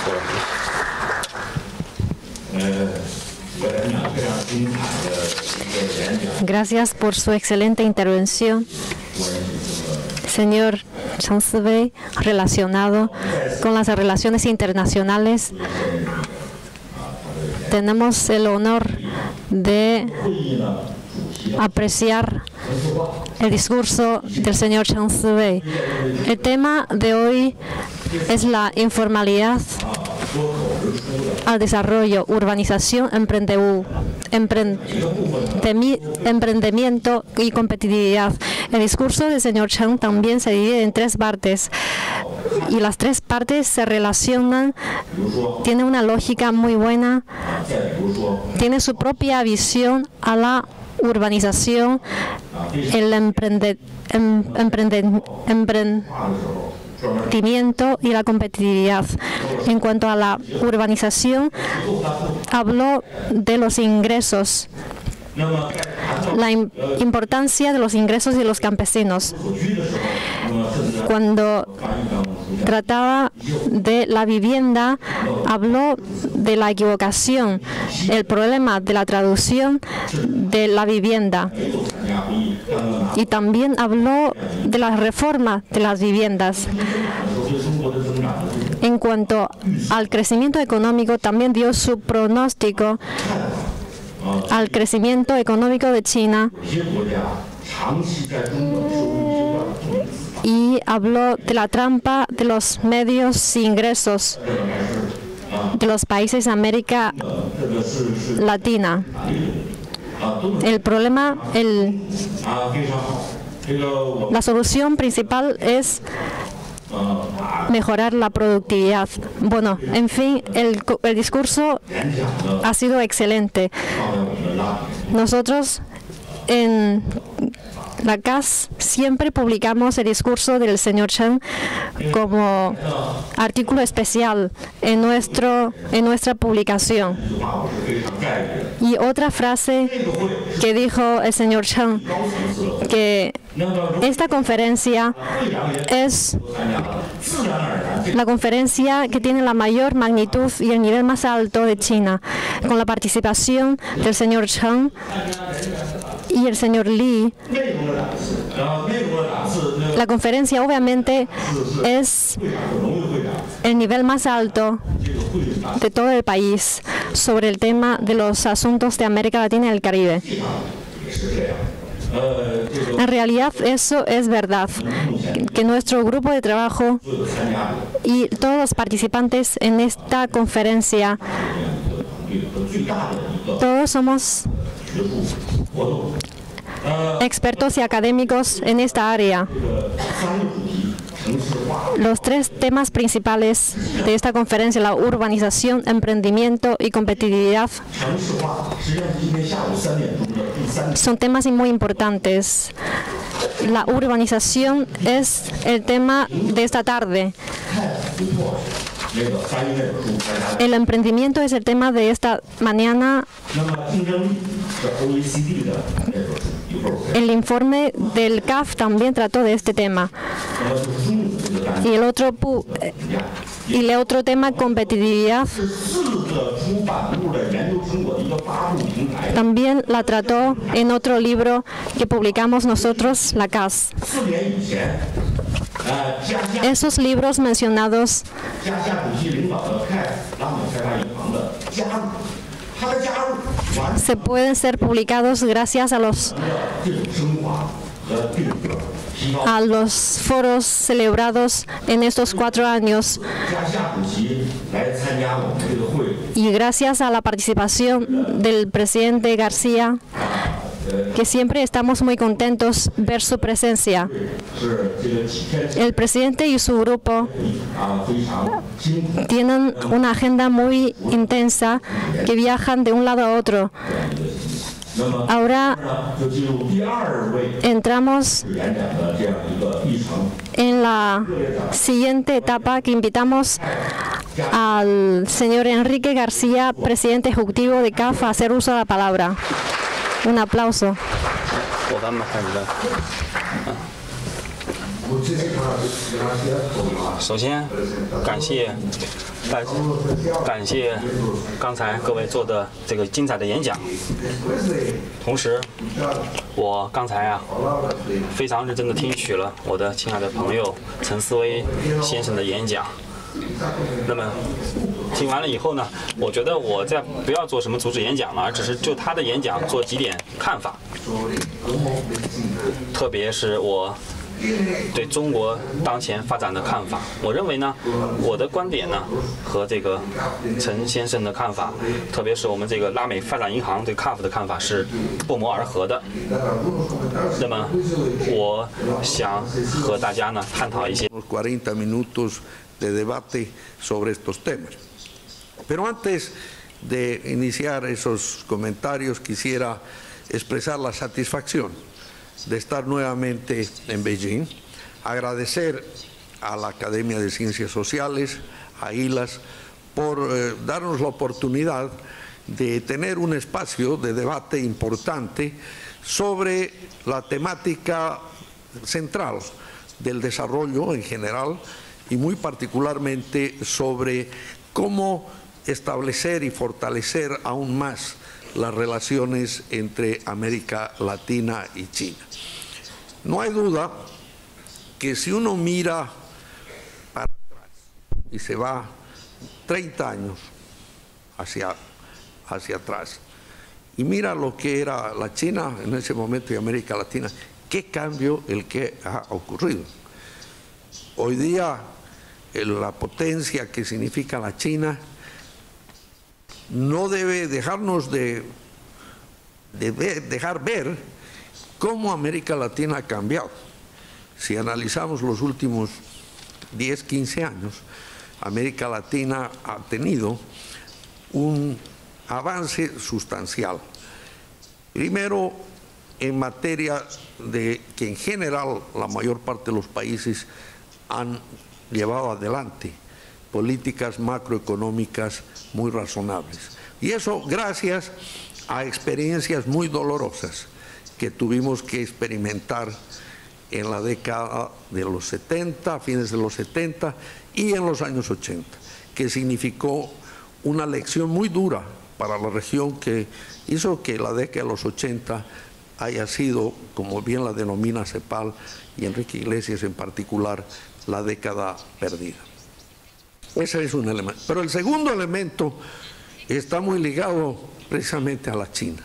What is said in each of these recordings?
Gracias por su excelente intervención, señor Cheng Si-wei, relacionado con las relaciones internacionales. Tenemos el honor de apreciar el discurso del señor Cheng Si-wei. El tema de hoy es la informalidad al desarrollo, urbanización, emprendimiento y competitividad. El discurso del señor Cheng también se divide en 3 partes y las 3 partes se relacionan, tiene una lógica muy buena, tiene su propia visión a la urbanización, el emprendimiento y la competitividad. En cuanto a la urbanización, habló de los ingresos, la importancia de los ingresos de los campesinos. Cuando trataba de la vivienda, habló de la equivocación, el problema de la traducción de la vivienda. Y también habló de la reforma de las viviendas. En cuanto al crecimiento económico, también dio su pronóstico al crecimiento económico de China y habló de la trampa de los medios ingresos de los países de América Latina. El problema, la solución principal es mejorar la productividad. Bueno, en fin, el discurso ha sido excelente. Nosotros en la CAS siempre publicamos el discurso del señor Cheng como artículo especial en nuestra publicación. Y otra frase que dijo el señor Cheng, que esta conferencia es la conferencia que tiene la mayor magnitud y el nivel más alto de China, con la participación del señor Cheng y el señor Li. La conferencia obviamente es el nivel más alto de todo el país sobre el tema de los asuntos de América Latina y el Caribe. En realidad eso es verdad, que nuestro grupo de trabajo y todos los participantes en esta conferencia, todos somos expertos y académicos en esta área. Los 3 temas principales de esta conferencia, la urbanización, emprendimiento y competitividad, son temas muy importantes. La urbanización es el tema de esta tarde. El emprendimiento es el tema de esta mañana. El informe del CAF también trató de este tema. Y el otro tema, competitividad, también la trató en otro libro que publicamos nosotros, la CAS. Esos libros mencionados se pueden ser publicados gracias a los foros celebrados en estos 4 años y gracias a la participación del presidente García, que siempre estamos muy contentos ver su presencia. El presidente y su grupo tienen una agenda muy intensa, que viajan de un lado a otro. Ahora entramos en la siguiente etapa, que invitamos al señor Enrique García, presidente ejecutivo de CAF, a hacer uso de la palabra. Un aplauso. 首先，感谢刚才各位做的这个精彩的演讲。同时，我刚才非常认真地听取了我的亲爱的朋友陈思威先生的演讲。那么听完了以后呢，我觉得我再不要做什么主旨演讲了，而只是就他的演讲做几点看法，特别是我对中国当前发展的看法。我认为呢，我的观点呢和这个陈先生的看法，特别是我们这个拉美发展银行对 CAF 的看法是不谋而合的。那么我想和大家呢探讨一些。 40 minutos de debate sobre estos temas. Pero antes de iniciar esos comentarios, quisiera expresar la satisfacción de estar nuevamente en Beijing, agradecer a la Academia de Ciencias Sociales, a ILAS, por darnos la oportunidad de tener un espacio de debate importante sobre la temática central del desarrollo en general y muy particularmente sobre cómo establecer y fortalecer aún más las relaciones entre América Latina y China. No hay duda que si uno mira para atrás y se va 30 años hacia atrás y mira lo que era la China en ese momento y América Latina, qué cambio el que ha ocurrido. Hoy día la potencia que significa la China no debe dejarnos dejar ver cómo América Latina ha cambiado. Si analizamos los últimos 10, 15 años, América Latina ha tenido un avance sustancial. Primero, en materia de que en general la mayor parte de los países han llevado adelante políticas macroeconómicas muy razonables. Y eso gracias a experiencias muy dolorosas que tuvimos que experimentar en la década de los 70, fines de los 70 y en los años 80, que significó una lección muy dura para la región que hizo que la década de los 80 haya sido, como bien la denomina CEPAL y Enrique Iglesias en particular, la década perdida. Ese es un elemento. Pero el segundo elemento está muy ligado precisamente a la China.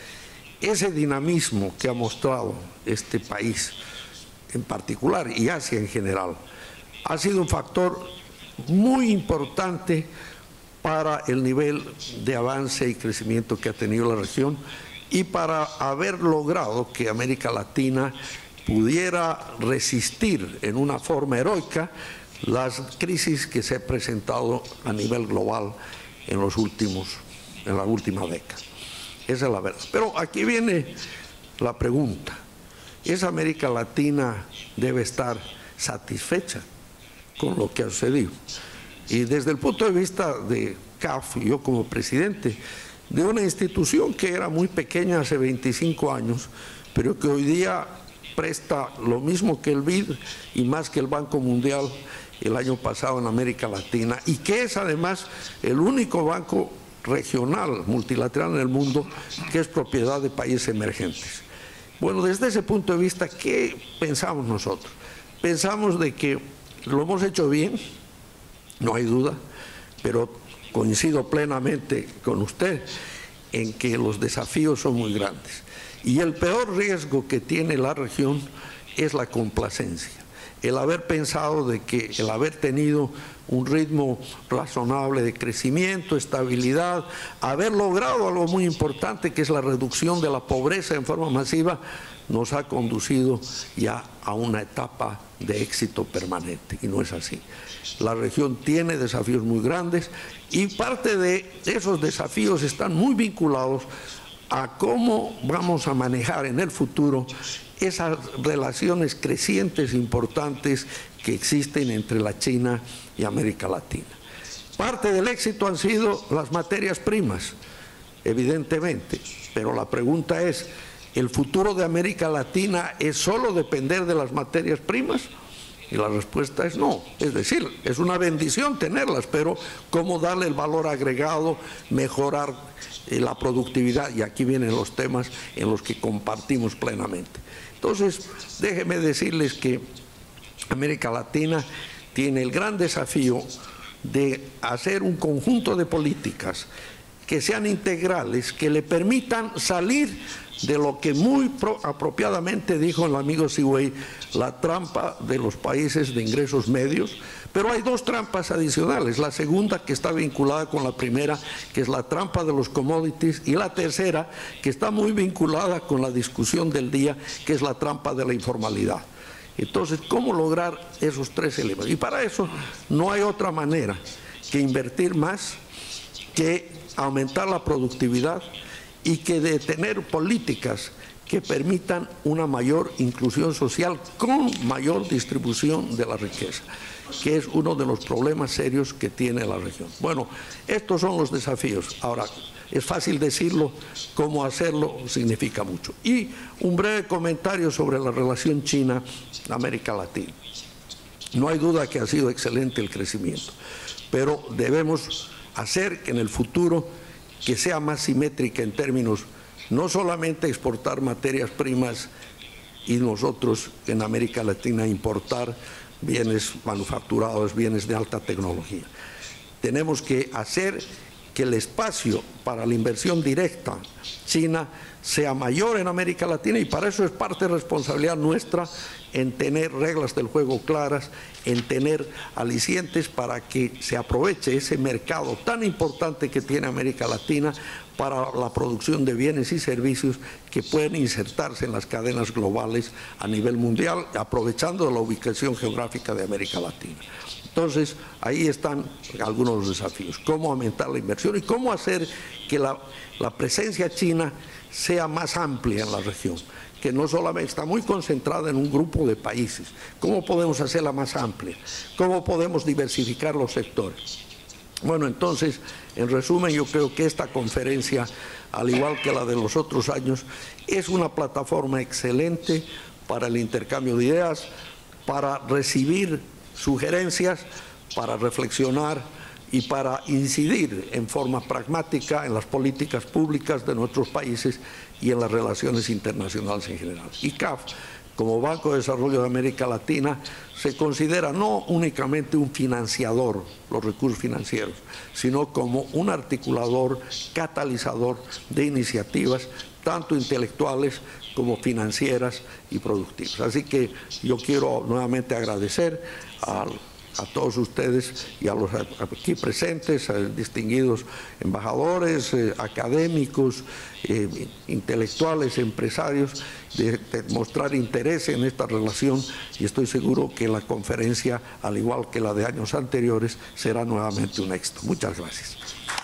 Ese dinamismo que ha mostrado este país en particular y Asia en general ha sido un factor muy importante para el nivel de avance y crecimiento que ha tenido la región y para haber logrado que América Latina pudiera resistir en una forma heroica las crisis que se han presentado a nivel global en la última década. Esa es la verdad. Pero aquí viene la pregunta. ¿Es América Latina debe estar satisfecha con lo que ha sucedido? Y desde el punto de vista de CAF, yo como presidente de una institución que era muy pequeña hace 25 años, pero que hoy día presta lo mismo que el BID y más que el Banco Mundial el año pasado en América Latina, y que es además el único banco regional, multilateral en el mundo, que es propiedad de países emergentes. Bueno, desde ese punto de vista, ¿qué pensamos nosotros? Pensamos de que lo hemos hecho bien, no hay duda, pero coincido plenamente con usted en que los desafíos son muy grandes. Y el peor riesgo que tiene la región es la complacencia. El haber pensado de que el haber tenido un ritmo razonable de crecimiento, estabilidad, haber logrado algo muy importante que es la reducción de la pobreza en forma masiva, nos ha conducido ya a una etapa de éxito permanente, y no es así. La región tiene desafíos muy grandes y parte de esos desafíos están muy vinculados a cómo vamos a manejar en el futuro esas relaciones crecientes importantes que existen entre la China y América Latina. Parte del éxito han sido las materias primas, evidentemente, pero la pregunta es, ¿el futuro de América Latina es solo depender de las materias primas? Y la respuesta es no. Es decir, es una bendición tenerlas, pero cómo darle el valor agregado, mejorar la productividad, y aquí vienen los temas en los que compartimos plenamente. Entonces, déjenme decirles que América Latina tiene el gran desafío de hacer un conjunto de políticas que sean integrales, que le permitan salir de lo que muy apropiadamente dijo el amigo Seaway, la trampa de los países de ingresos medios. Pero hay dos trampas adicionales, la segunda que está vinculada con la primera, que es la trampa de los commodities, y la tercera que está muy vinculada con la discusión del día, que es la trampa de la informalidad. Entonces, ¿cómo lograr esos tres elementos? Y para eso no hay otra manera que invertir más, que aumentar la productividad y que de tener políticas que permitan una mayor inclusión social con mayor distribución de la riqueza, que es uno de los problemas serios que tiene la región. Bueno, estos son los desafíos. Ahora, es fácil decirlo, cómo hacerlo significa mucho. Y un breve comentario sobre la relación China-América Latina. No hay duda que ha sido excelente el crecimiento, pero debemos hacer que en el futuro que sea más simétrica en términos no solamente exportar materias primas y nosotros en América Latina importar bienes manufacturados, bienes de alta tecnología. Tenemos que hacer que el espacio para la inversión directa china sea mayor en América Latina, y para eso es parte de responsabilidad nuestra en tener reglas del juego claras, en tener alicientes para que se aproveche ese mercado tan importante que tiene América Latina para la producción de bienes y servicios que pueden insertarse en las cadenas globales a nivel mundial, aprovechando la ubicación geográfica de América Latina. Entonces, ahí están algunos de los desafíos. Cómo aumentar la inversión y cómo hacer que la presencia china sea más amplia en la región, que no solamente está muy concentrada en un grupo de países. ¿Cómo podemos hacerla más amplia? ¿Cómo podemos diversificar los sectores? Bueno, entonces, en resumen, yo creo que esta conferencia, al igual que la de los otros años, es una plataforma excelente para el intercambio de ideas, para recibir sugerencias, para reflexionar y para incidir en forma pragmática en las políticas públicas de nuestros países y en las relaciones internacionales en general. ICAF, como Banco de Desarrollo de América Latina, se considera no únicamente un financiador, los recursos financieros, sino como un articulador, catalizador de iniciativas, tanto intelectuales como financieras y productivas. Así que yo quiero nuevamente agradecer a todos ustedes y a los aquí presentes, a distinguidos embajadores, académicos, intelectuales, empresarios, de mostrar interés en esta relación, y estoy seguro que la conferencia, al igual que la de años anteriores, será nuevamente un éxito. Muchas gracias.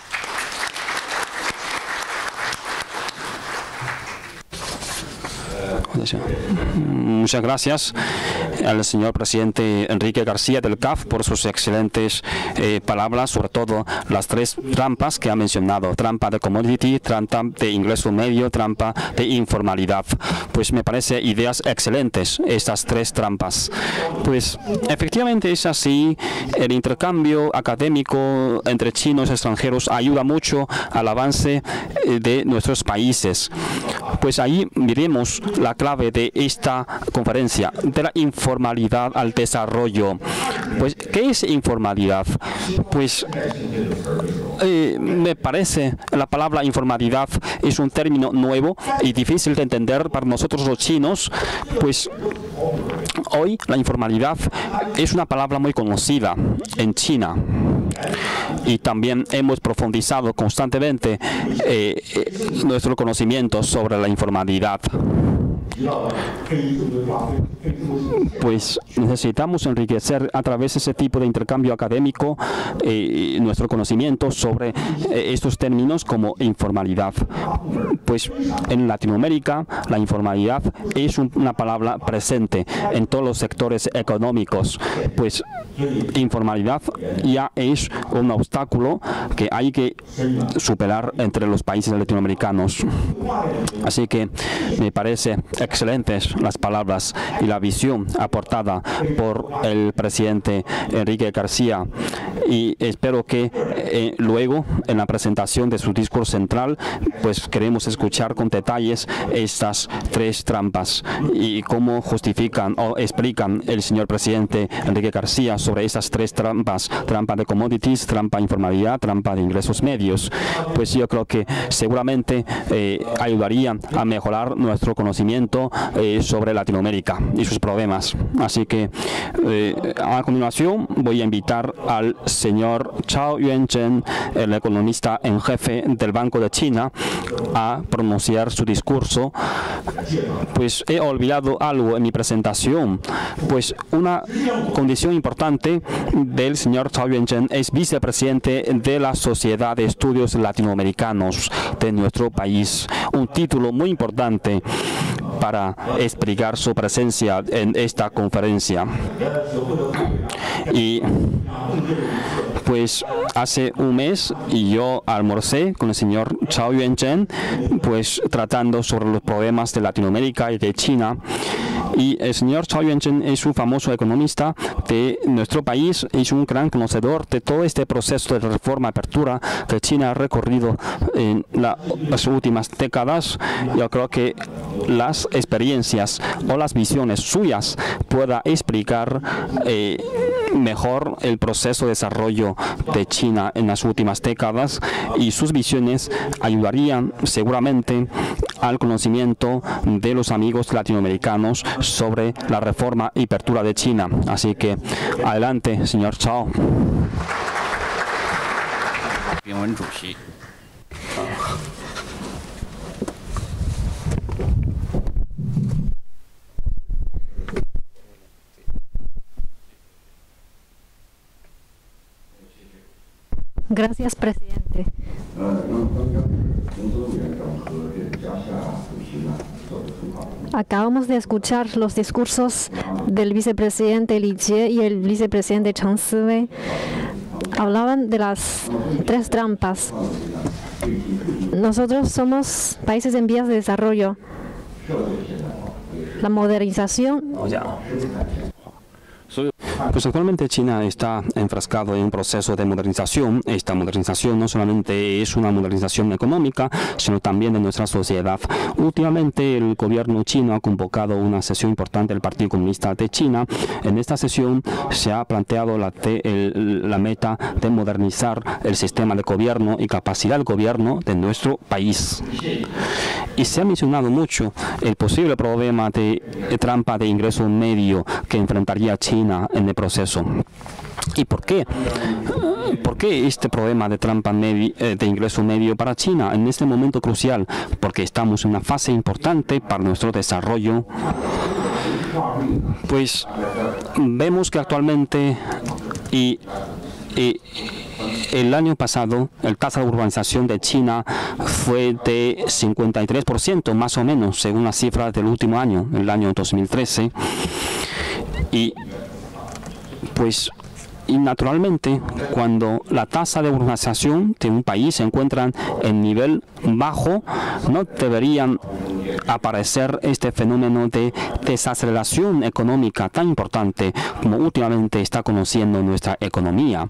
Muchas gracias al señor presidente Enrique García del CAF por sus excelentes palabras, sobre todo las tres trampas que ha mencionado: trampa de commodity, trampa de ingreso medio, trampa de informalidad. Pues me parece ideas excelentes estas tres trampas. Pues efectivamente es así, el intercambio académico entre chinos y extranjeros ayuda mucho al avance de nuestros países. Pues ahí veremos la clave de esta conferencia, de la informalidad al desarrollo. Pues, ¿qué es informalidad? Pues me parece la palabra informalidad es un término nuevo y difícil de entender para nosotros los chinos. Pues hoy la informalidad es una palabra muy conocida en China, y también hemos profundizado constantemente nuestro conocimiento sobre la informalidad. Pues necesitamos enriquecer a través de ese tipo de intercambio académico nuestro conocimiento sobre estos términos como informalidad. Pues en Latinoamérica la informalidad es una palabra presente en todos los sectores económicos. Pues informalidad ya es un obstáculo que hay que superar entre los países latinoamericanos. Así que me parece excelentes las palabras y la visión aportada por el presidente Enrique García, y espero que luego en la presentación de su discurso central pues queremos escuchar con detalles estas tres trampas y cómo justifican o explican el señor presidente Enrique García sobre esas tres trampas: trampa de commodities, trampa de informalidad, trampa de ingresos medios. Pues yo creo que seguramente ayudarían a mejorar nuestro conocimiento sobre Latinoamérica y sus problemas. Así que a continuación voy a invitar al señor Chao Yuanzhen, el economista en jefe del Banco de China, a pronunciar su discurso. Pues he olvidado algo en mi presentación. Pues una condición importante del señor Chao Yuanzhen es vicepresidente de la Sociedad de Estudios Latinoamericanos de nuestro país. Un título muy importante para explicar su presencia en esta conferencia. Y pues hace un mes yo almorcé con el señor Chao Yuanzhen, pues tratando sobre los problemas de Latinoamérica y de China. Y el señor Chao Yuanzhen es un famoso economista de nuestro país, es un gran conocedor de todo este proceso de reforma, apertura que China ha recorrido en las últimas décadas. Yo creo que las experiencias o las visiones suyas pueda explicar mejor el proceso de desarrollo de China en las últimas décadas, y sus visiones ayudarían seguramente al conocimiento de los amigos latinoamericanos sobre la reforma y apertura de China. Así que adelante, señor Chao. Gracias, presidente. Acabamos de escuchar los discursos del vicepresidente Li Jie y el vicepresidente Cheng Siwei. Hablaban de las tres trampas. Nosotros somos países en vías de desarrollo. La modernización. Pues actualmente China está enfrascado en un proceso de modernización. Esta modernización no solamente es una modernización económica, sino también de nuestra sociedad. Últimamente el gobierno chino ha convocado una sesión importante del Partido Comunista de China. En esta sesión se ha planteado la meta de modernizar el sistema de gobierno y capacidad del gobierno de nuestro país. Y se ha mencionado mucho el posible problema de trampa de ingreso medio que enfrentaría China en el proceso. ¿Y por qué? ¿Por qué este problema de trampa de ingreso medio para China en este momento crucial? Porque estamos en una fase importante para nuestro desarrollo. Pues vemos que actualmente el año pasado, la tasa de urbanización de China fue de 53%, más o menos, según las cifras del último año, el año 2013. Y pues naturalmente, cuando la tasa de urbanización de un país se encuentra en nivel bajo, no deberían aparecer este fenómeno de desaceleración económica tan importante como últimamente está conociendo nuestra economía.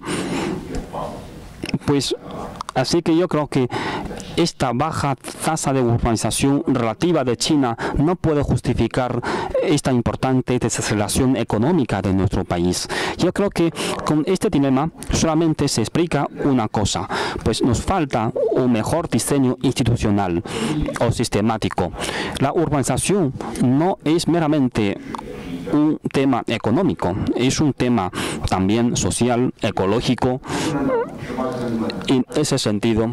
Pues así que yo creo que esta baja tasa de urbanización relativa de China no puede justificar esta importante desaceleración económica de nuestro país. Yo creo que con este dilema solamente se explica una cosa, pues nos falta un mejor diseño institucional o sistemático. La urbanización no es meramente un tema económico, es un tema también social, ecológico. Y en ese sentido,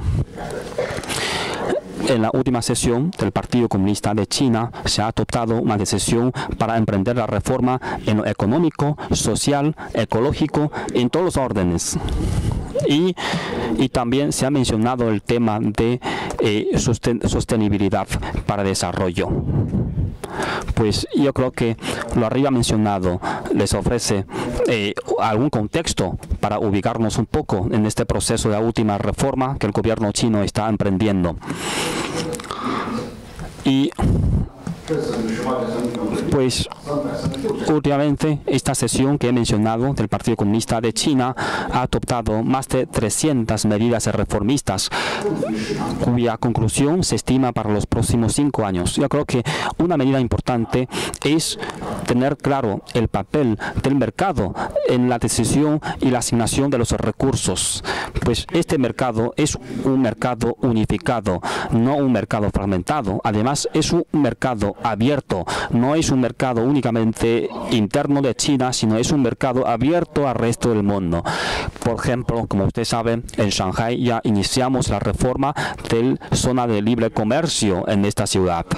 en la última sesión del Partido Comunista de China se ha adoptado una decisión para emprender la reforma en lo económico, social, ecológico, en todos los órdenes. Y también se ha mencionado el tema de sostenibilidad para desarrollo. Pues yo creo que lo arriba mencionado les ofrece algún contexto para ubicarnos un poco en este proceso de la última reforma que el gobierno chino está emprendiendo. Y Pues últimamente esta sesión que he mencionado del Partido Comunista de China ha adoptado más de 300 medidas reformistas, cuya conclusión se estima para los próximos 5 años. Yo creo que una medida importante es tener claro el papel del mercado en la decisión y la asignación de los recursos. Pues este mercado es un mercado unificado, no un mercado fragmentado. Además, es un mercado abierto, no es un mercado únicamente interno de China, sino es un mercado abierto al resto del mundo. Por ejemplo, como usted sabe, en Shanghái ya iniciamos la reforma de la zona de libre comercio en esta ciudad.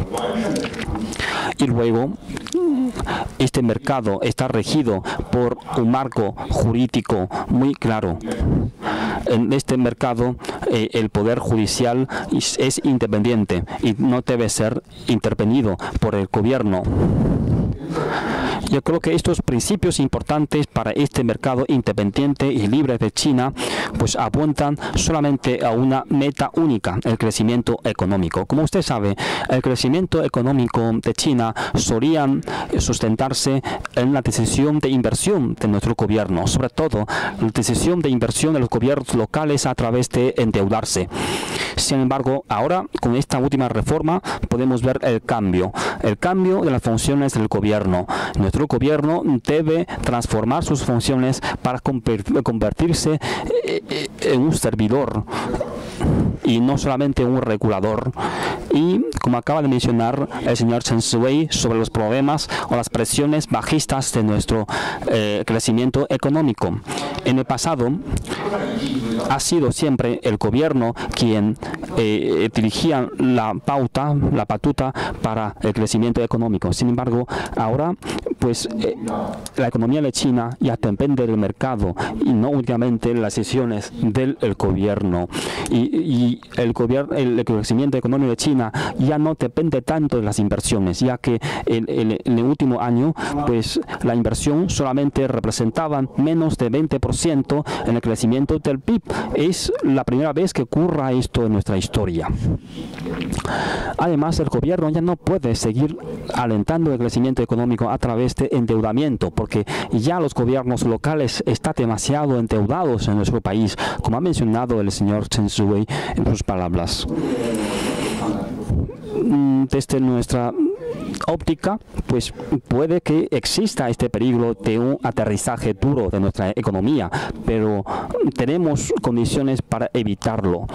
Y luego, este mercado está regido por un marco jurídico muy claro. En este mercado, el poder judicial es independiente y no debe ser intervenido por el gobierno. Yo creo que estos principios importantes para este mercado independiente y libre de China pues apuntan solamente a una meta única, el crecimiento económico. Como usted sabe, el crecimiento económico de China solía sustentarse en la decisión de inversión de nuestro gobierno, sobre todo la decisión de inversión de los gobiernos locales a través de endeudarse. Sin embargo, ahora con esta última reforma podemos ver el cambio de las funciones del gobierno. Nuestro gobierno debe transformar sus funciones para convertirse en un servidor y no solamente un regulador. Y como acaba de mencionar el señor Chen Shui sobre los problemas o las presiones bajistas de nuestro crecimiento económico. En el pasado ha sido siempre el gobierno quien dirigía la batuta para el crecimiento económico. Sin embargo, ahora pues la economía de China ya depende del mercado y no únicamente de las decisiones del gobierno. Y el crecimiento económico de China ya no depende tanto de las inversiones, ya que en el último año pues la inversión solamente representaba menos de 20% en el crecimiento del PIB. Es la primera vez que ocurra esto en nuestra historia. Además, el gobierno ya no puede seguir alentando el crecimiento económico a través de endeudamiento, porque ya los gobiernos locales están demasiado endeudados en nuestro país, como ha mencionado el señor Chen Shui en sus palabras. Desde nuestra óptica, pues puede que exista este peligro de un aterrizaje duro de nuestra economía, pero tenemos condiciones para evitarlo.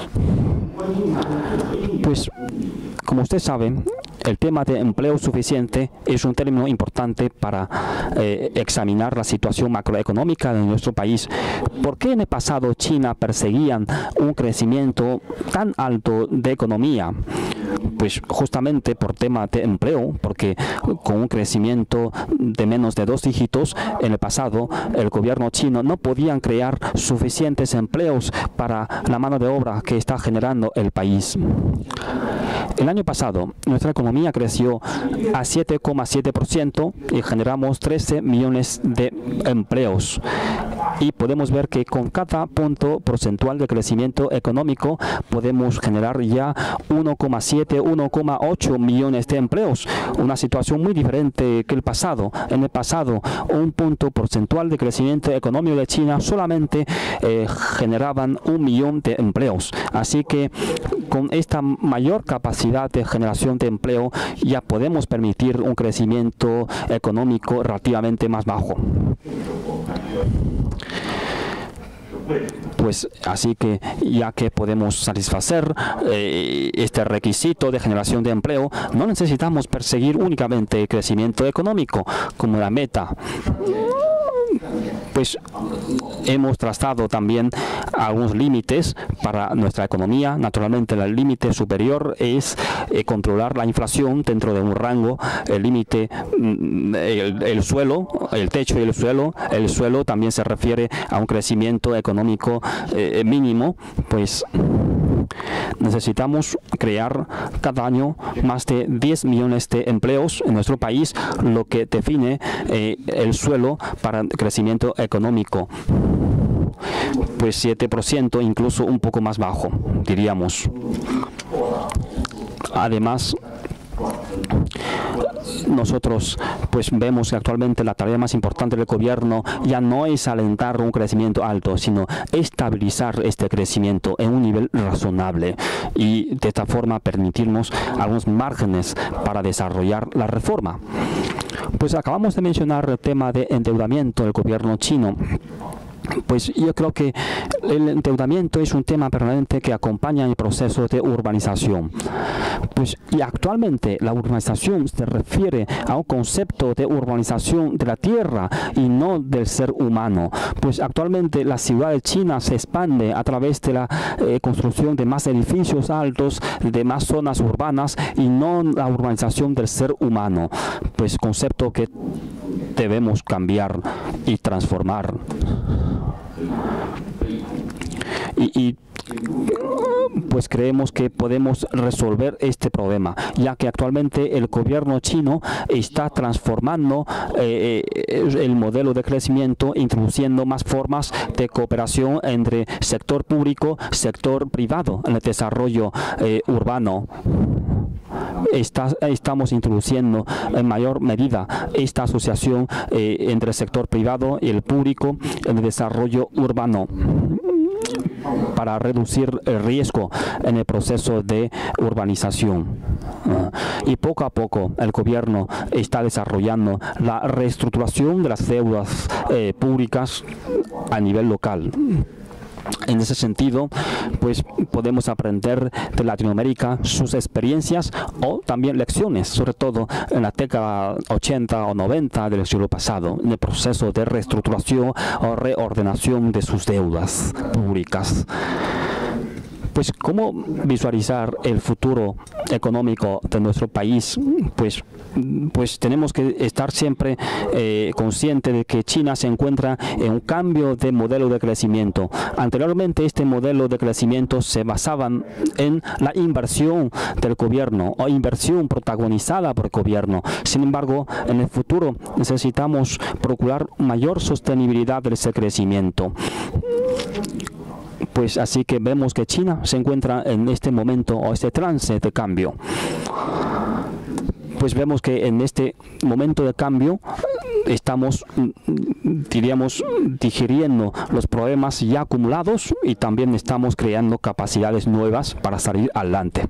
Pues, como usted sabe, el tema de empleo suficiente es un término importante para examinar la situación macroeconómica de nuestro país. ¿Por qué en el pasado China perseguía un crecimiento tan alto de economía? Pues justamente por tema de empleo, porque con un crecimiento de menos de 2 dígitos en el pasado, el gobierno chino no podía crear suficientes empleos para la mano de obra que está generando el país. El año pasado, nuestra economía creció a 7,7% y generamos 13 millones de empleos. Y podemos ver que con cada punto porcentual de crecimiento económico podemos generar ya 1,7, 1,8 millones de empleos. Una situación muy diferente que el pasado. En el pasado, un punto porcentual de crecimiento económico de China solamente generaban 1 millón de empleos. Así que con esta mayor capacidad de generación de empleo ya podemos permitir un crecimiento económico relativamente más bajo. Pues así que ya que podemos satisfacer este requisito de generación de empleo, no necesitamos perseguir únicamente el crecimiento económico como la meta. Pues hemos trazado también algunos límites para nuestra economía. Naturalmente, el límite superior es controlar la inflación dentro de un rango. El límite, el suelo, el techo y el suelo. El suelo también se refiere a un crecimiento económico mínimo. Pues necesitamos crear cada año más de 10 millones de empleos en nuestro país, lo que define el suelo para el crecimiento económico. Pues 7%, incluso un poco más bajo, diríamos. Además, nosotros pues vemos que actualmente la tarea más importante del gobierno ya no es alentar un crecimiento alto, sino estabilizar este crecimiento en un nivel razonable y de esta forma permitirnos algunos márgenes para desarrollar la reforma. Pues acabamos de mencionar el tema de endeudamiento del gobierno chino. Pues yo creo que el endeudamiento es un tema permanente que acompaña el proceso de urbanización. Pues, y actualmente la urbanización se refiere a un concepto de urbanización de la tierra y no del ser humano. Pues actualmente la ciudad de China se expande a través de la construcción de más edificios altos, de más zonas urbanas y no la urbanización del ser humano. Pues concepto que debemos cambiar y transformar. Y pues creemos que podemos resolver este problema, ya que actualmente el gobierno chino está transformando el modelo de crecimiento, introduciendo más formas de cooperación entre sector público, sector privado en el desarrollo urbano. Estamos introduciendo en mayor medida esta asociación entre el sector privado y el público en el desarrollo urbano para reducir el riesgo en el proceso de urbanización. Y poco a poco el gobierno está desarrollando la reestructuración de las deudas públicas a nivel local. En ese sentido, pues podemos aprender de Latinoamérica sus experiencias o también lecciones, sobre todo en la década 80 o 90 del siglo pasado, en el proceso de reestructuración o reordenación de sus deudas públicas. Pues, ¿cómo visualizar el futuro económico de nuestro país? Pues tenemos que estar siempre conscientes de que China se encuentra en un cambio de modelo de crecimiento. Anteriormente, este modelo de crecimiento se basaba en la inversión del gobierno o inversión protagonizada por el gobierno. Sin embargo, en el futuro necesitamos procurar mayor sostenibilidad de ese crecimiento. Pues así que vemos que China se encuentra en este momento o este trance de cambio. Pues vemos que en este momento de cambio estamos, diríamos, digiriendo los problemas ya acumulados y también estamos creando capacidades nuevas para salir adelante.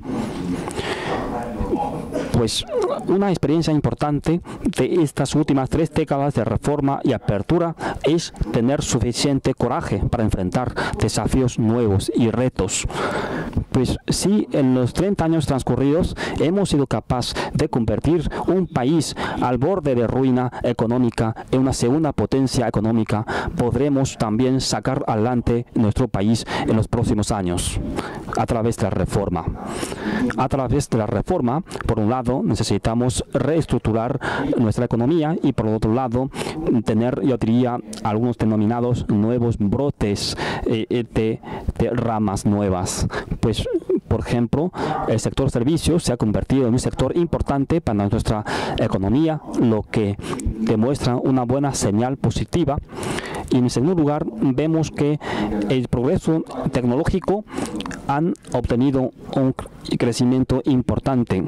Pues una experiencia importante de estas últimas 3 décadas de reforma y apertura es tener suficiente coraje para enfrentar desafíos nuevos y retos. Pues sí, en los 30 años transcurridos hemos sido capaces de convertir un país al borde de ruina económica en una segunda potencia económica. Podremos también sacar adelante nuestro país en los próximos años a través de la reforma. A través de la reforma, por un lado, necesitamos reestructurar nuestra economía y por otro lado, tener, yo diría, algunos denominados nuevos brotes de ramas nuevas. Pues, por ejemplo, el sector servicios se ha convertido en un sector importante para nuestra economía, lo que demuestra una buena señal positiva. Y en segundo lugar, vemos que el progreso tecnológico han obtenido un crecimiento importante.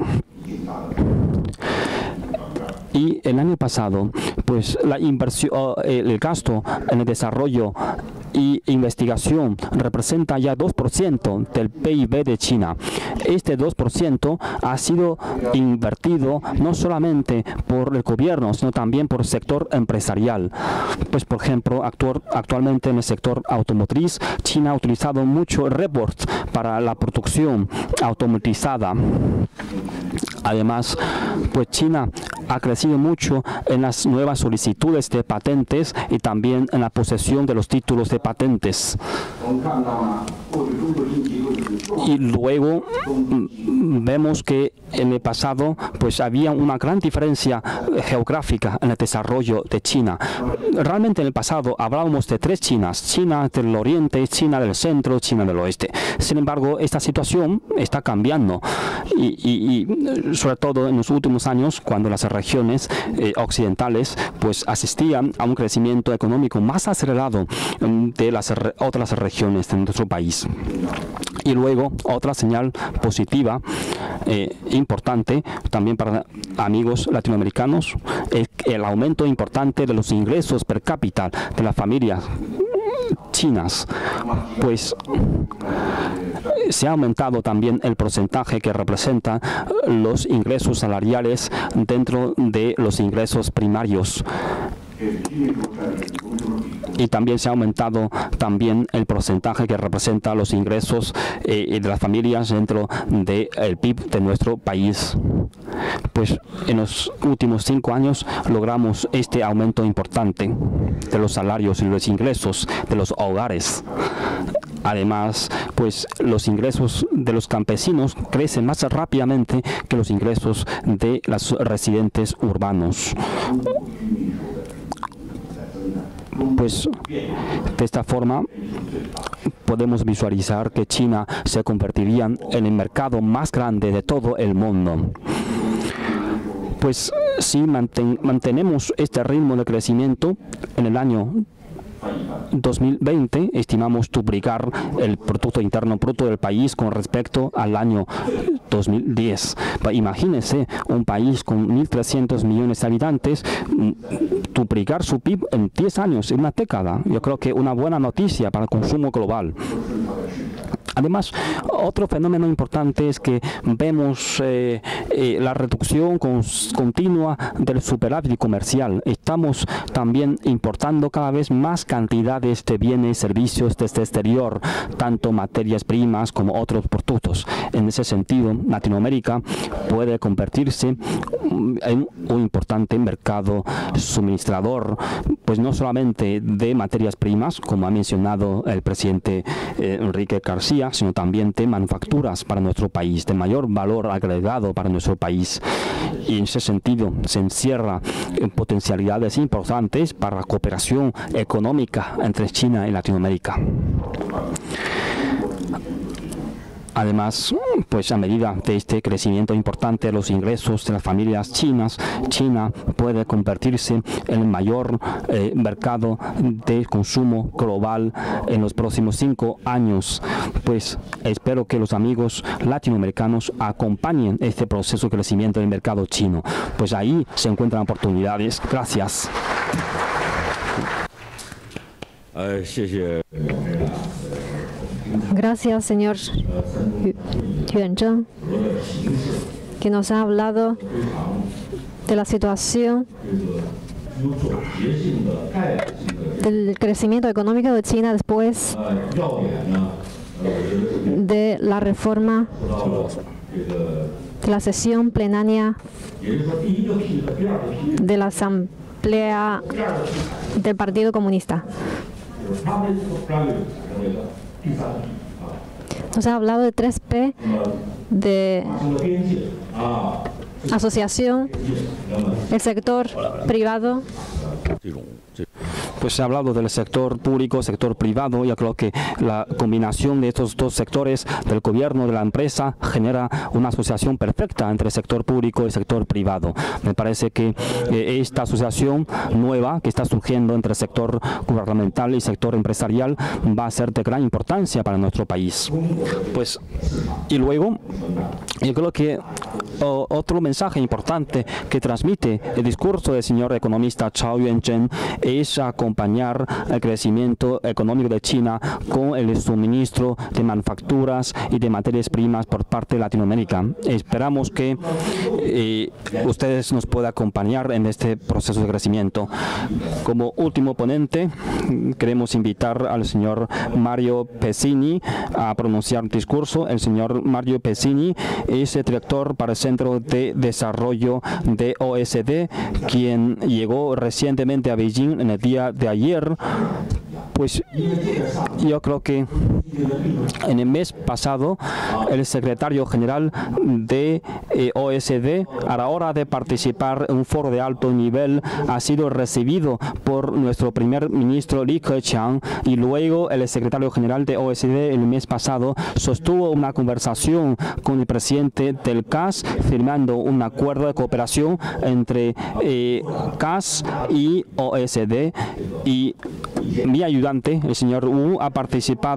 Y el año pasado, pues la inversión, el gasto en el desarrollo y investigación representa ya 2% del PIB de China. Este 2% ha sido invertido no solamente por el gobierno, sino también por el sector empresarial. Pues, por ejemplo, actualmente en el sector automotriz, China ha utilizado mucho reports para la producción automatizada. Además, pues China ha crecido mucho en las nuevas solicitudes de patentes y también en la posesión de los títulos de patentes. Y luego vemos que en el pasado pues había una gran diferencia geográfica en el desarrollo de China. Realmente en el pasado hablábamos de 3 Chinas: China del Oriente, China del Centro, China del Oeste. Sin embargo, esta situación está cambiando y sobre todo en los últimos años, cuando las regiones occidentales pues asistían a un crecimiento económico más acelerado de las otras regiones de nuestro país. Y luego, otra señal positiva, importante, también para amigos latinoamericanos, es el aumento importante de los ingresos per cápita de las familias chinas. Pues se ha aumentado también el porcentaje que representa los ingresos salariales dentro de los ingresos primarios. Y también se ha aumentado también el porcentaje que representa los ingresos de las familias dentro del PIB de nuestro país. Pues en los últimos 5 años logramos este aumento importante de los salarios y los ingresos de los hogares. Además, pues los ingresos de los campesinos crecen más rápidamente que los ingresos de los residentes urbanos. Pues de esta forma podemos visualizar que China se convertiría en el mercado más grande de todo el mundo. Pues si mantenemos este ritmo de crecimiento en el año 2020, estimamos duplicar el Producto Interno Bruto del país con respecto al año 2010. Imagínense un país con 1.300 millones de habitantes, duplicar su PIB en 10 años, en una década. Yo creo que una buena noticia para el consumo global. Además, otro fenómeno importante es que vemos la reducción continua del superávit comercial. Estamos también importando cada vez más cantidades de bienes y servicios desde el exterior, tanto materias primas como otros productos. En ese sentido, Latinoamérica puede convertirse en un importante mercado suministrador, pues no solamente de materias primas, como ha mencionado el presidente Enrique García, sino también de manufacturas para nuestro país, de mayor valor agregado para nuestro país. Y en ese sentido se encierra en potencialidades importantes para la cooperación económica entre China y Latinoamérica. Además, pues a medida de este crecimiento importante de los ingresos de las familias chinas, China puede convertirse en el mayor mercado de consumo global en los próximos 5 años. Pues espero que los amigos latinoamericanos acompañen este proceso de crecimiento del mercado chino. Pues ahí se encuentran oportunidades. Gracias. Gracias, señor Yuan Zheng, que nos ha hablado de la situación del crecimiento económico de China después de la reforma de la sesión plenaria de la Asamblea del Partido Comunista. Nos ha hablado de 3P, de asociación, el sector privado. Pues se ha hablado del sector público, sector privado. Yo creo que la combinación de estos dos sectores, del gobierno y de la empresa, genera una asociación perfecta entre el sector público y el sector privado. Me parece que esta asociación nueva que está surgiendo entre el sector gubernamental y el sector empresarial va a ser de gran importancia para nuestro país. Pues, y luego, yo creo que otro mensaje importante que transmite el discurso del señor economista Zhao Yuanzhen es acompañar el crecimiento económico de China con el suministro de manufacturas y de materias primas por parte de Latinoamérica. Esperamos que ustedes nos puedan acompañar en este proceso de crecimiento. Como último ponente, queremos invitar al señor Mario Pesini a pronunciar un discurso. El señor Mario Pesini es el director para el Centro de Desarrollo de OSD, quien llegó recientemente a Beijing en el día de ayer. Pues yo creo que en el mes pasado el secretario general de OSD, a la hora de participar en un foro de alto nivel, ha sido recibido por nuestro primer ministro Li Keqiang, y luego el secretario general de OSD el mes pasado sostuvo una conversación con el presidente del CAS, firmando un acuerdo de cooperación entre CAS y OSD, y mi ayudante, el señor Wu, ha participado en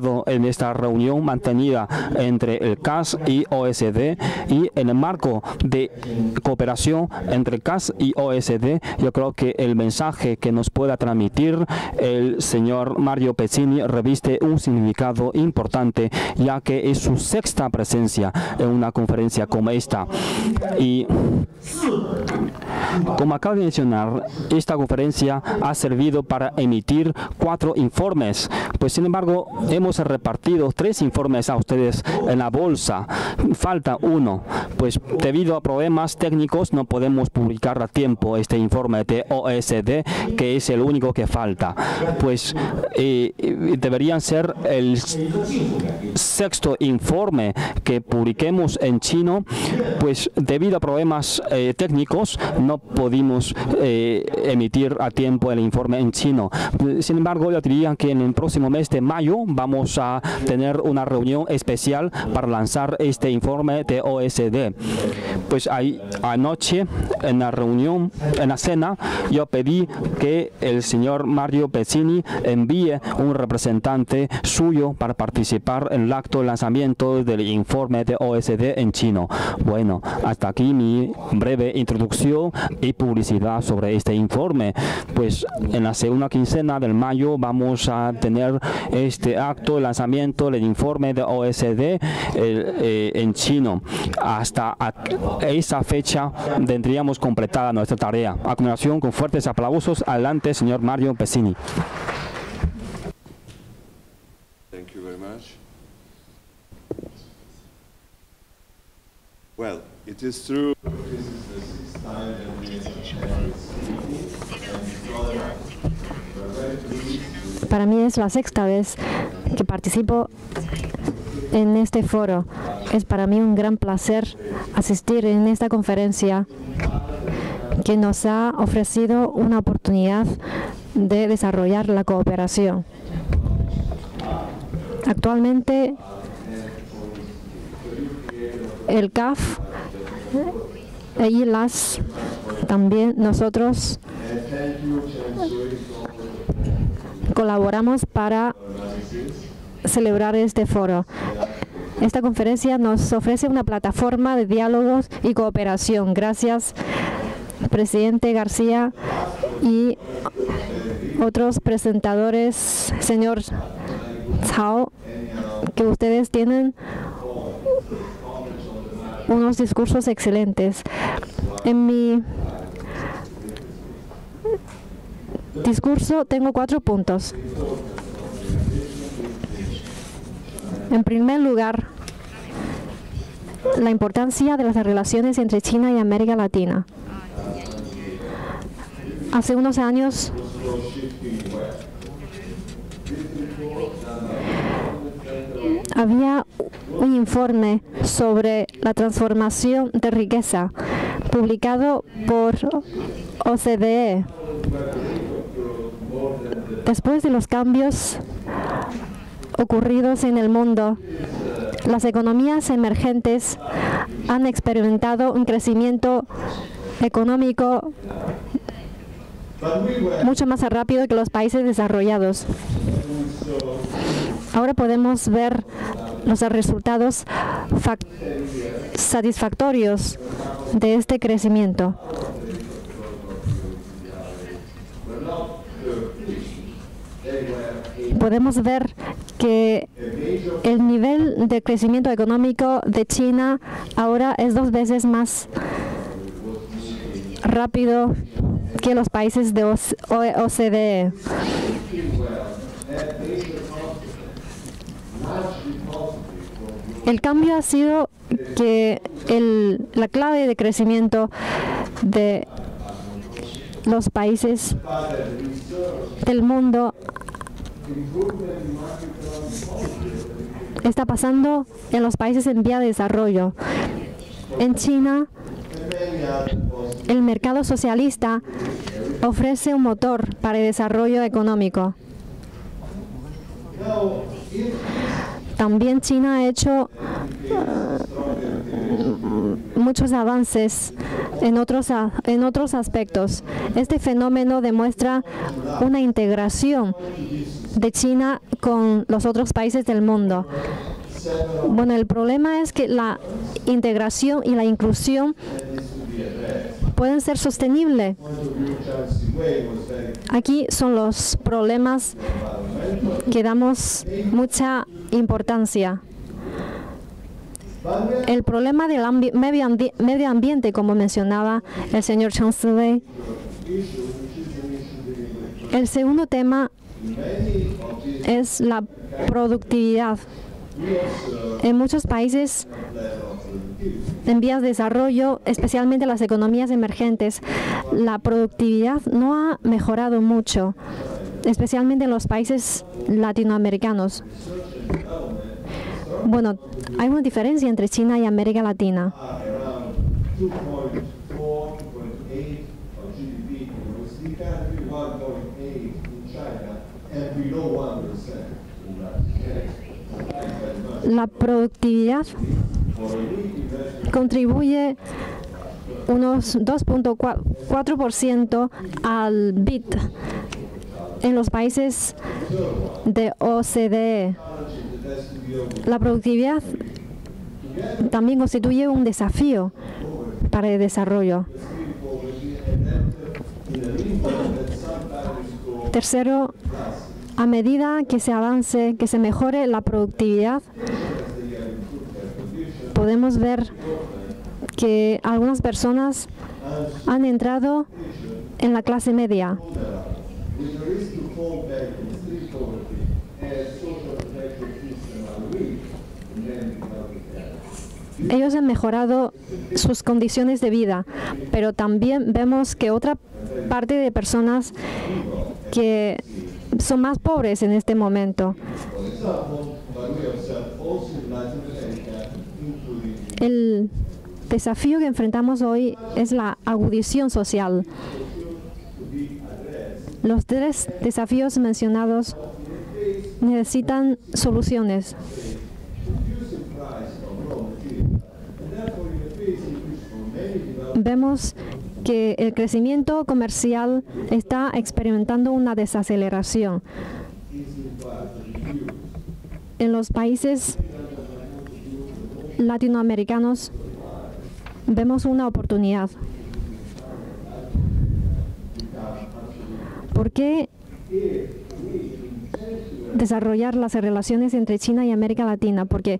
esta reunión mantenida entre el CAS y OSD, y en el marco de cooperación entre CAS y OSD, yo creo que el mensaje que nos pueda transmitir el señor Mario Pezzini reviste un significado importante, ya que es su sexta presencia en una conferencia como esta. Y como acabo de mencionar, esta conferencia ha servido para emitir 4 informes, pues sin embargo hemos repartido 3 informes a ustedes en la bolsa. Falta uno, pues debido a problemas técnicos no podemos publicar a tiempo este informe de OSD, que es el único que falta. Pues deberían ser el sexto informe que publiquemos en chino, pues debido a problemas técnicos no pudimos emitir a tiempo el informe en chino. Sin embargo, yo diría que en el próximo mes de mayo vamos a tener una reunión especial para lanzar este informe de OSD. Pues anoche en la reunión, en la cena, yo pedí que el señor Mario Pezzini envíe un representante suyo para participar en el acto de lanzamiento del informe de OSD en chino. Bueno, hasta aquí mi breve introducción y publicidad sobre este informe. Pues en la segunda quincena del mayo vamos a tener este acto de lanzamiento del informe de OSD en chino. Hasta esa fecha tendríamos completada nuestra tarea. A continuación, con fuertes aplausos, adelante, señor Mario Pezzini. Thank you very much. Well, it is true. Para mí es la sexta vez que participo en este foro. Es para mí un gran placer asistir en esta conferencia que nos ha ofrecido una oportunidad de desarrollar la cooperación. Actualmente, el CAF y también nosotros colaboramos para celebrar este foro. Esta conferencia nos ofrece una plataforma de diálogos y cooperación. Gracias, presidente García y otros presentadores, señor Cao, que ustedes tienen unos discursos excelentes. En mi discurso tengo 4 puntos. En primer lugar, la importancia de las relaciones entre China y América Latina. Hace unos años, había un informe sobre la transformación de riqueza publicado por OCDE. Después de los cambios ocurridos en el mundo, las economías emergentes han experimentado un crecimiento económico mucho más rápido que los países desarrollados. Ahora podemos ver los resultados satisfactorios de este crecimiento. Podemos ver que el nivel de crecimiento económico de China ahora es 2 veces más rápido que los países de OCDE. El cambio ha sido que la clave de crecimiento de los países del mundo está pasando en los países en vía de desarrollo. En China, el mercado socialista ofrece un motor para el desarrollo económico. También China ha hecho muchos avances en otros aspectos. Este fenómeno demuestra una integración de China con los otros países del mundo. Bueno, el problema es que la integración y la inclusión pueden ser sostenibles. Aquí son los problemas que damos mucha importancia. El problema del medio ambiente, como mencionaba el señor Chancellor. El segundo tema es la productividad. En muchos países en vías de desarrollo, especialmente las economías emergentes, la productividad no ha mejorado mucho, especialmente en los países latinoamericanos. Bueno, hay una diferencia entre China y América Latina. La productividad contribuye unos 2.4% al PIB en los países de OCDE. La productividad también constituye un desafío para el desarrollo. Tercero, a medida que se avance, que se mejore la productividad, podemos ver que algunas personas han entrado en la clase media. Ellos han mejorado sus condiciones de vida, pero también vemos que otra parte de personas que son más pobres en este momento. El desafío que enfrentamos hoy es la agudización social. Los tres desafíos mencionados necesitan soluciones. Vemos que el crecimiento comercial está experimentando una desaceleración. En los países latinoamericanos vemos una oportunidad. ¿Por qué desarrollar las relaciones entre China y América Latina? Porque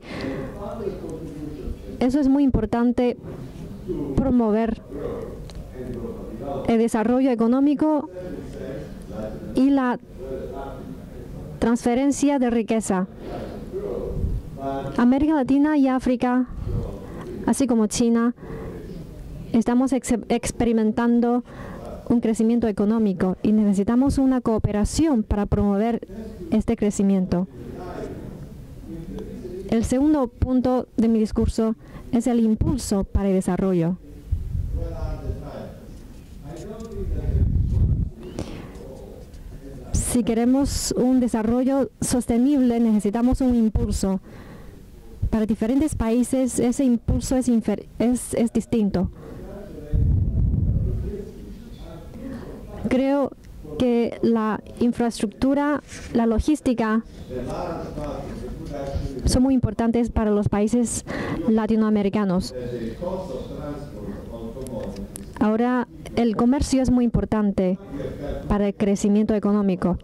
eso es muy importante, promover el desarrollo económico y la transferencia de riqueza. América Latina y África, así como China, estamos experimentando un crecimiento económico y necesitamos una cooperación para promover este crecimiento. El segundo punto de mi discurso es el impulso para el desarrollo. Si queremos un desarrollo sostenible, necesitamos un impulso. Para diferentes países, ese impulso es distinto. Creo que la infraestructura, la logística, son muy importantes para los países latinoamericanos. Ahora, el comercio es muy importante para el crecimiento económico.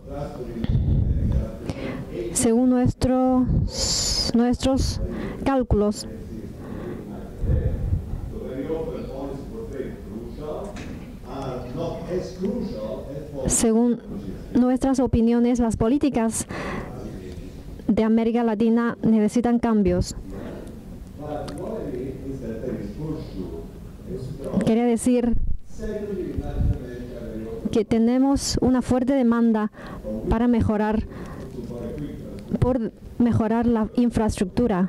Según nuestros cálculos, según nuestras opiniones, las políticas de América Latina necesitan cambios. Quería decir que tenemos una fuerte demanda para mejorar la infraestructura.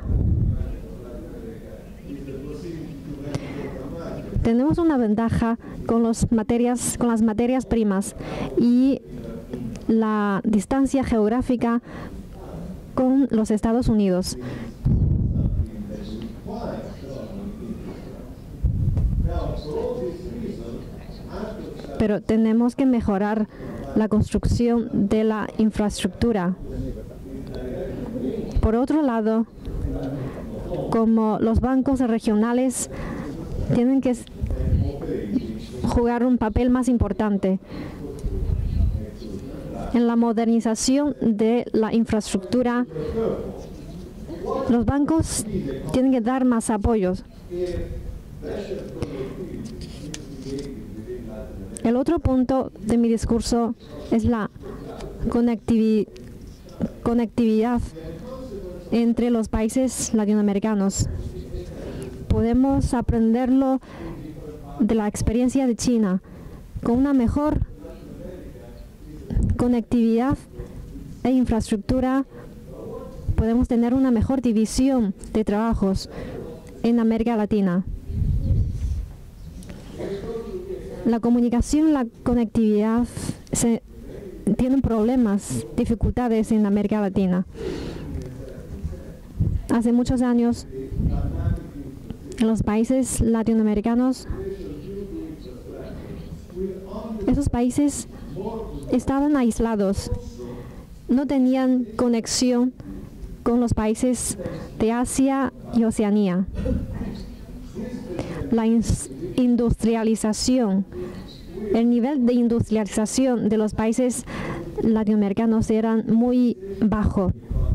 Tenemos una ventaja con las materias primas y la distancia geográfica con los Estados Unidos. Pero tenemos que mejorar la construcción de la infraestructura. Por otro lado, como los bancos regionales tienen que jugar un papel más importante en la modernización de la infraestructura, los bancos tienen que dar más apoyos. El otro punto de mi discurso es la conectividad entre los países latinoamericanos. Podemos aprenderlo de la experiencia de China. Con una mejor conectividad e infraestructura podemos tener una mejor división de trabajos en América Latina. La comunicación y la conectividad tienen problemas, dificultades en América Latina. Hace muchos años, en los países latinoamericanos, esos países estaban aislados, no tenían conexión con los países de Asia y Oceanía. La industrialización, el nivel de industrialización de los países latinoamericanos era muy bajo.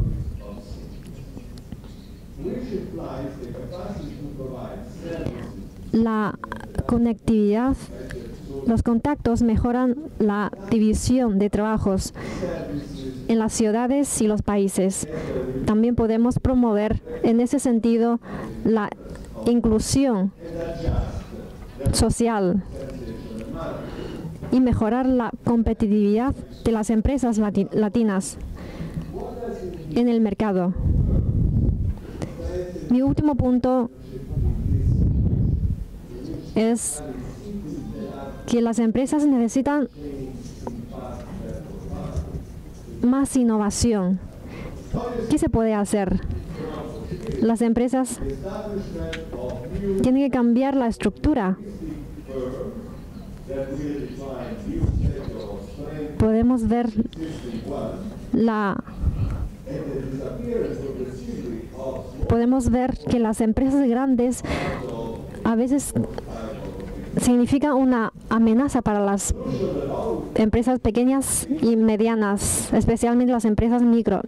La conectividad, los contactos mejoran la división de trabajos en las ciudades y los países. También podemos promover en ese sentido la inclusión social y mejorar la competitividad de las empresas latinas en el mercado. Mi último punto es que las empresas necesitan más innovación. ¿Qué se puede hacer? Las empresas tienen que cambiar la estructura. Podemos ver que las empresas grandes a veces significan una amenaza para las empresas pequeñas y medianas, especialmente las empresas micro.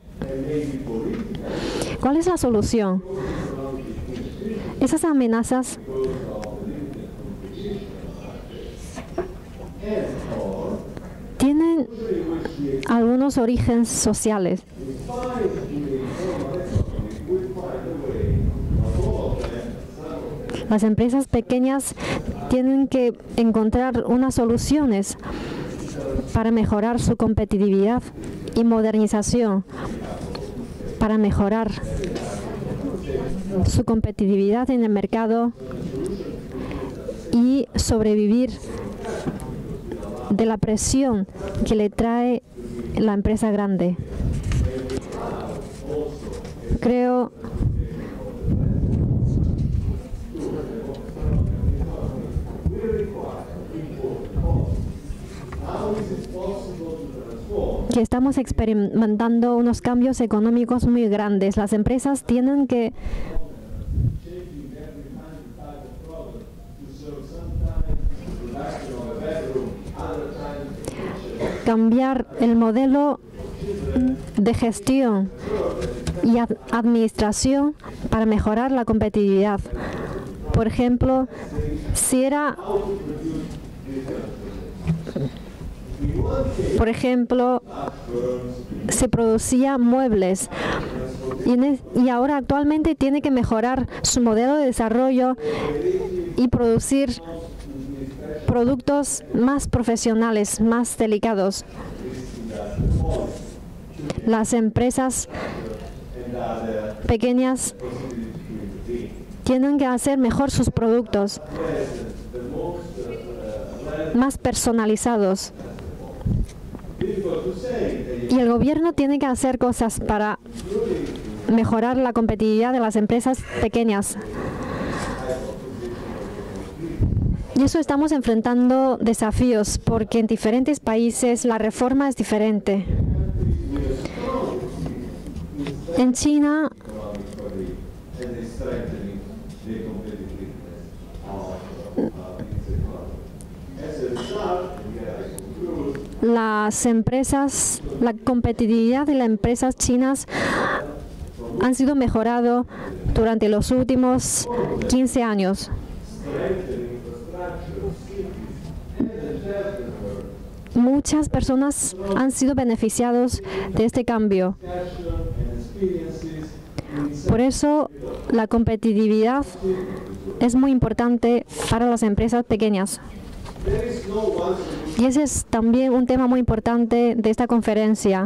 ¿Cuál es la solución? Esas amenazas tienen algunos orígenes sociales. Las empresas pequeñas tienen que encontrar unas soluciones para mejorar su competitividad y modernización, para mejorar su competitividad en el mercado y sobrevivir de la presión que le trae la empresa grande. Creo que estamos experimentando unos cambios económicos muy grandes. Las empresas tienen que cambiar el modelo de gestión y administración para mejorar la competitividad. Por ejemplo, se producía muebles y ahora actualmente tiene que mejorar su modelo de desarrollo y producir productos más profesionales, más delicados. Las empresas pequeñas tienen que hacer mejor sus productos, más personalizados. Y el gobierno tiene que hacer cosas para mejorar la competitividad de las empresas pequeñas. Y eso estamos enfrentando desafíos, porque en diferentes países la reforma es diferente. En China, las empresas, la competitividad de las empresas chinas han sido mejorado durante los últimos 15 años. Muchas personas han sido beneficiados de este cambio. Por eso, la competitividad es muy importante para las empresas pequeñas. Y ese es también un tema muy importante de esta conferencia.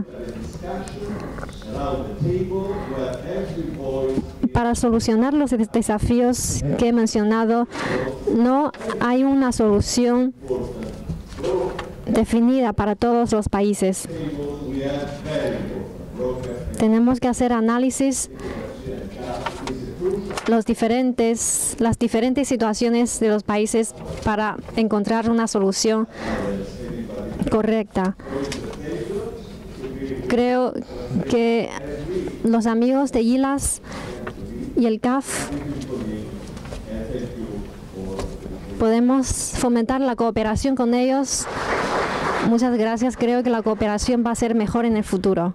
Para solucionar los desafíos que he mencionado, no hay una solución definida para todos los países. Tenemos que hacer análisis las diferentes situaciones de los países para encontrar una solución correcta. Creo que los amigos de ILAS y el CAF podemos fomentar la cooperación con ellos. Muchas gracias. Creo que la cooperación va a ser mejor en el futuro.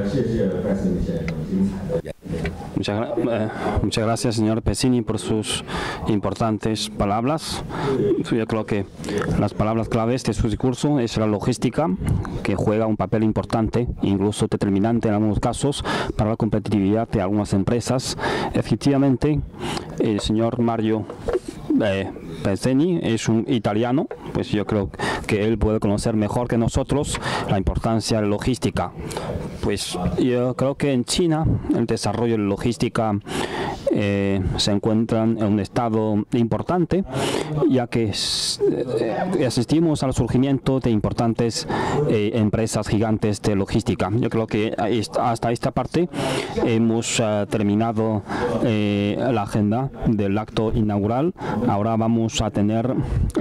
Muchas gracias, señor Pesini, por sus importantes palabras. Yo creo que las palabras claves de su discurso es la logística, que juega un papel importante, incluso determinante en algunos casos, para la competitividad de algunas empresas. Efectivamente, el señor Mario Pesini es un italiano, pues yo creo que él puede conocer mejor que nosotros la importancia de la logística. Pues yo creo que en China el desarrollo de la logística se encuentra en un estado importante, ya que asistimos al surgimiento de importantes empresas gigantes de logística. Yo creo que hasta esta parte hemos terminado la agenda del acto inaugural. Ahora vamos a tener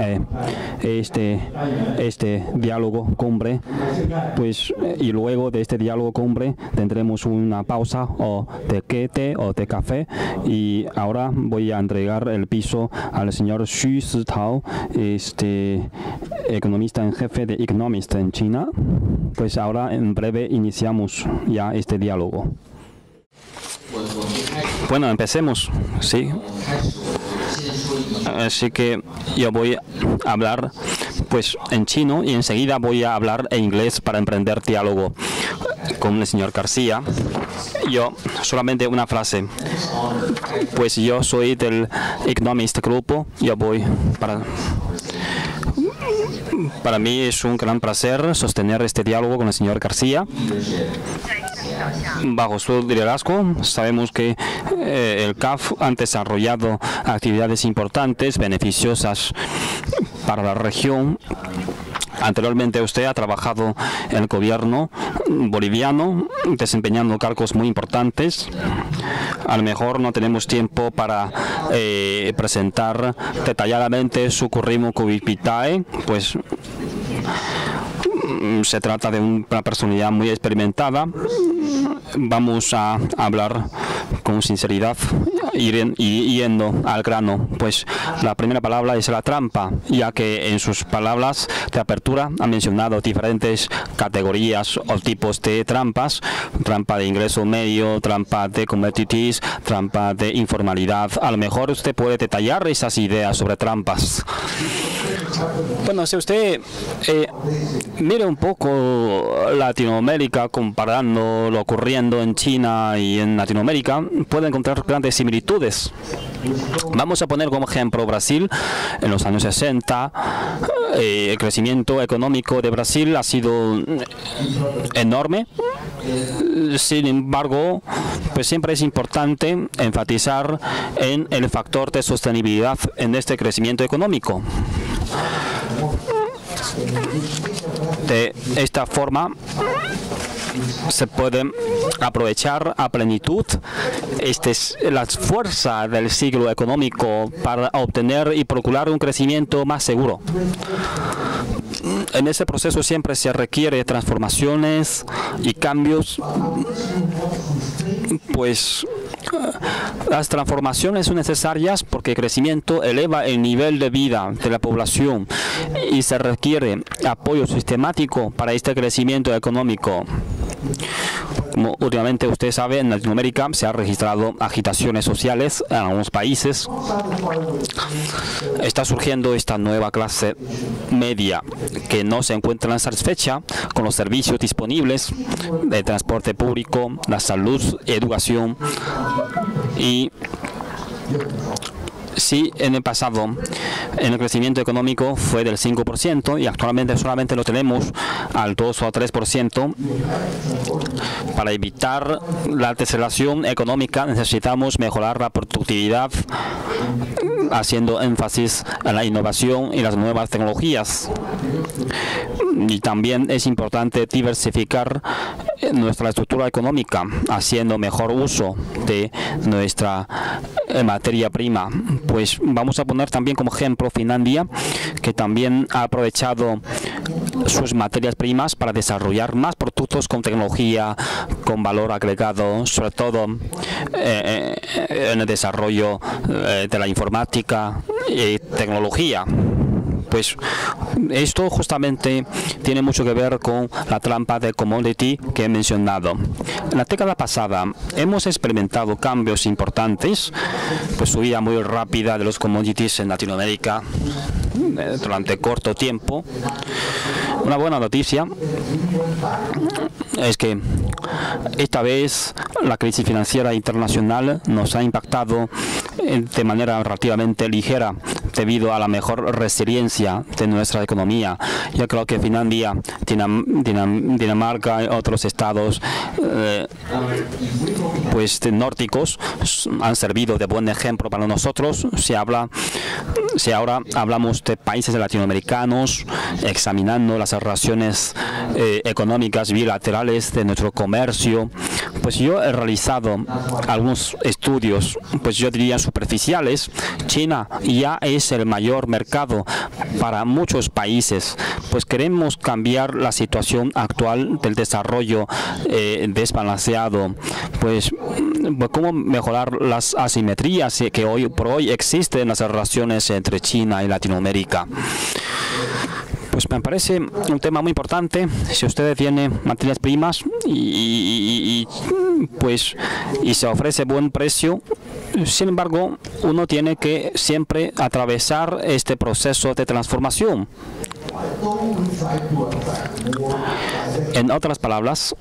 este diálogo cumbre, pues, y luego de este diálogo cumbre tendremos una pausa o de té o de café. Y ahora voy a entregar el piso al señor Xu Zitao, economista en jefe de Economist en China. Pues ahora en breve iniciamos ya este diálogo. Bueno, empecemos, sí. Así que yo voy a hablar pues en chino y enseguida voy a hablar en inglés para emprender diálogo con el señor García. Yo solamente una frase. Pues yo soy del Economist grupo. Yo voy para mí es un gran placer sostener este diálogo con el señor García. Bajo su liderazgo, sabemos que el CAF ha desarrollado actividades importantes, beneficiosas para la región. Anteriormente usted ha trabajado en el gobierno boliviano, desempeñando cargos muy importantes. A lo mejor no tenemos tiempo para presentar detalladamente su currículum vitae, pues se trata de una personalidad muy experimentada. Vamos a hablar con sinceridad y yendo al grano. Pues la primera palabra es la trampa, ya que en sus palabras de apertura ha mencionado diferentes categorías o tipos de trampas: trampa de ingreso medio, trampa de commodities, trampa de informalidad. A lo mejor usted puede detallar esas ideas sobre trampas. Bueno, si usted mire un poco Latinoamérica, comparando lo ocurriendo en China y en Latinoamérica, puede encontrar grandes similitudes. Vamos a poner como ejemplo Brasil. En los años 60, el crecimiento económico de Brasil ha sido enorme. Sin embargo, pues siempre es importante enfatizar en el factor de sostenibilidad en este crecimiento económico. De esta forma, se puede aprovechar a plenitud la fuerza del siglo económico para obtener y procurar un crecimiento más seguro. En ese proceso siempre se requiere transformaciones y cambios, pues las transformaciones son necesarias porque el crecimiento eleva el nivel de vida de la población y se requiere apoyo sistemático para este crecimiento económico. Como últimamente usted sabe, en Latinoamérica se han registrado agitaciones sociales en algunos países. Está surgiendo esta nueva clase media que no se encuentra satisfecha con los servicios disponibles de transporte público, la salud, educación y sí, en el pasado el crecimiento económico fue del 5% y actualmente solamente lo tenemos al 2 o 3%. Para evitar la deceleración económica necesitamos mejorar la productividad, haciendo énfasis en la innovación y las nuevas tecnologías. Y también es importante diversificar nuestra estructura económica, haciendo mejor uso de nuestra materia prima. Pues vamos a poner también como ejemplo Finlandia, que también ha aprovechado sus materias primas para desarrollar más productos con tecnología, con valor agregado, sobre todo en el desarrollo de la informática y tecnología. Pues esto justamente tiene mucho que ver con la trampa de commodity que he mencionado. En la década pasada hemos experimentado cambios importantes, pues subida muy rápida de los commodities en Latinoamérica durante corto tiempo. Una buena noticia es que esta vez la crisis financiera internacional nos ha impactado de manera relativamente ligera debido a la mejor resiliencia de nuestra economía. Yo creo que Finlandia, Dinamarca y otros estados pues nórdicos han servido de buen ejemplo para nosotros. Si ahora hablamos de países latinoamericanos, examinando las relaciones económicas bilaterales de nuestro comercio, pues yo he realizado algunos estudios, pues yo diría superficiales. China ya es el mayor mercado para muchos países, pues queremos cambiar la situación actual del desarrollo desbalanceado, pues cómo mejorar las asimetrías que hoy por hoy existen en las relaciones entre China y Latinoamérica. Pues me parece un tema muy importante. Si usted tiene materias primas y se ofrece buen precio, sin embargo, uno tiene que siempre atravesar este proceso de transformación. En otras palabras,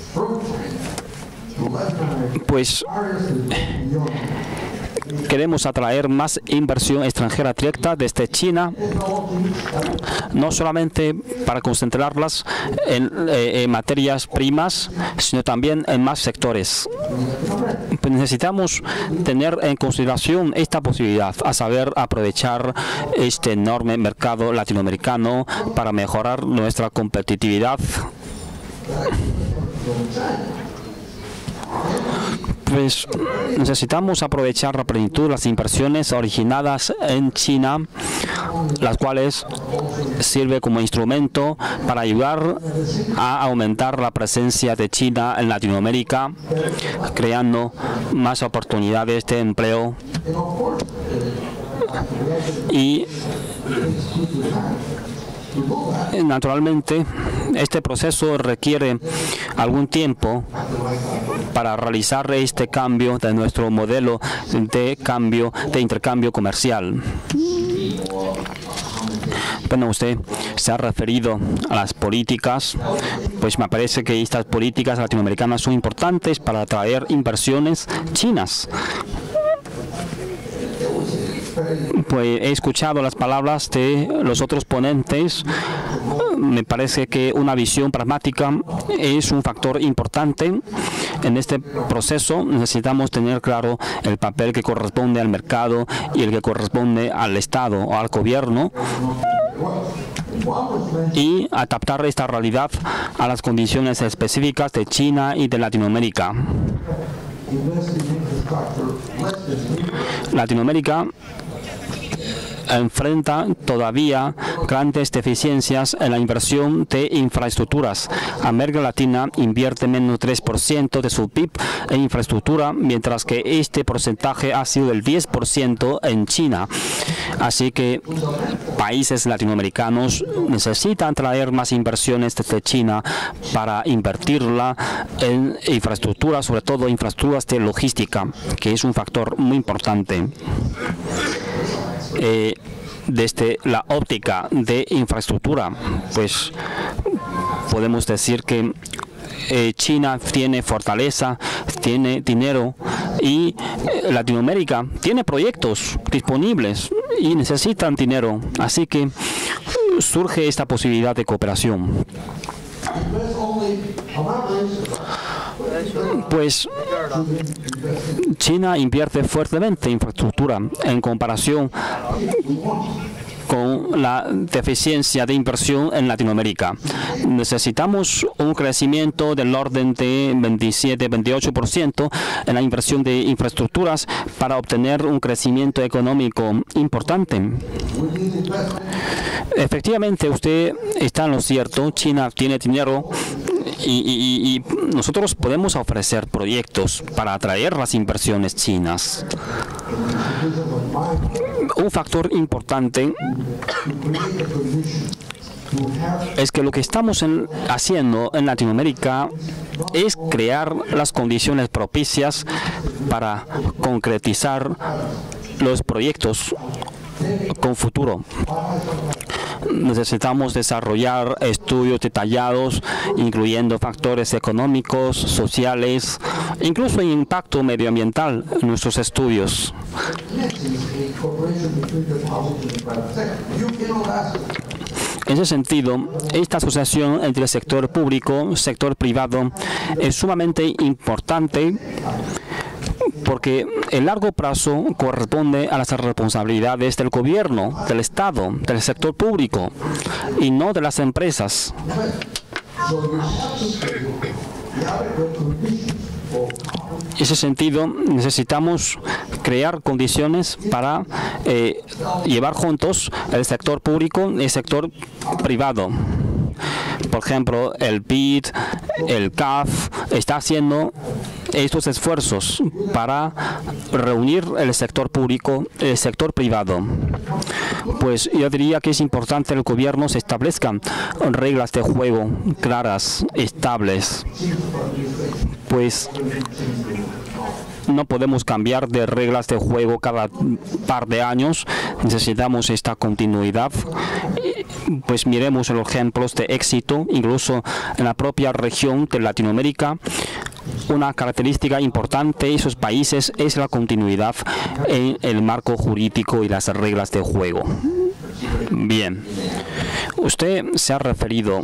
pues queremos atraer más inversión extranjera directa desde China, no solamente para concentrarlas en materias primas, sino también en más sectores. Pues necesitamos tener en consideración esta posibilidad, a saber, aprovechar este enorme mercado latinoamericano para mejorar nuestra competitividad. Pues necesitamos aprovechar a plenitud las inversiones originadas en China, las cuales sirven como instrumento para ayudar a aumentar la presencia de China en Latinoamérica, creando más oportunidades de empleo y naturalmente este proceso requiere algún tiempo para realizar este cambio de nuestro modelo de intercambio comercial. Bueno, usted se ha referido a las políticas, pues me parece que estas políticas latinoamericanas son importantes para atraer inversiones chinas. Pues he escuchado las palabras de los otros ponentes. Me parece que una visión pragmática es un factor importante. En este proceso necesitamos tener claro el papel que corresponde al mercado y el que corresponde al Estado o al gobierno. y adaptar esta realidad a las condiciones específicas de China y de Latinoamérica. Latinoamérica enfrenta todavía grandes deficiencias en la inversión de infraestructuras. América Latina invierte menos de 3% de su PIB en infraestructura, mientras que este porcentaje ha sido del 10% en China. Así que países latinoamericanos necesitan traer más inversiones desde China para invertirla en infraestructura, sobre todo infraestructuras de logística, que es un factor muy importante. Desde la óptica de infraestructura, pues podemos decir que China tiene fortaleza, tiene dinero y Latinoamérica tiene proyectos disponibles y necesitan dinero. Así que surge esta posibilidad de cooperación. Pues China invierte fuertemente en infraestructura en comparación con la deficiencia de inversión en Latinoamérica. Necesitamos un crecimiento del orden de 27-28% en la inversión de infraestructuras para obtener un crecimiento económico importante. Efectivamente, usted está en lo cierto. China tiene dinero y nosotros podemos ofrecer proyectos para atraer las inversiones chinas. Un factor importante es que lo que estamos haciendo en Latinoamérica es crear las condiciones propicias para concretizar los proyectos con futuro. Necesitamos desarrollar estudios detallados, incluyendo factores económicos, sociales, incluso el impacto medioambiental en nuestros estudios. En ese sentido, esta asociación entre el sector público y el sector privado es sumamente importante, porque el largo plazo corresponde a las responsabilidades del gobierno, del Estado, del sector público y no de las empresas. En ese sentido, necesitamos crear condiciones para llevar juntos el sector público y el sector privado. Por ejemplo, el BID, el CAF, está haciendo estos esfuerzos para reunir el sector público y el sector privado. Pues yo diría que es importante que el gobierno se establezcan reglas de juego claras, estables. Pues no podemos cambiar de reglas de juego cada par de años. Necesitamos esta continuidad. Pues miremos los ejemplos de éxito, incluso en la propia región de Latinoamérica. Una característica importante de esos países es la continuidad en el marco jurídico y las reglas de juego. Bien, usted se ha referido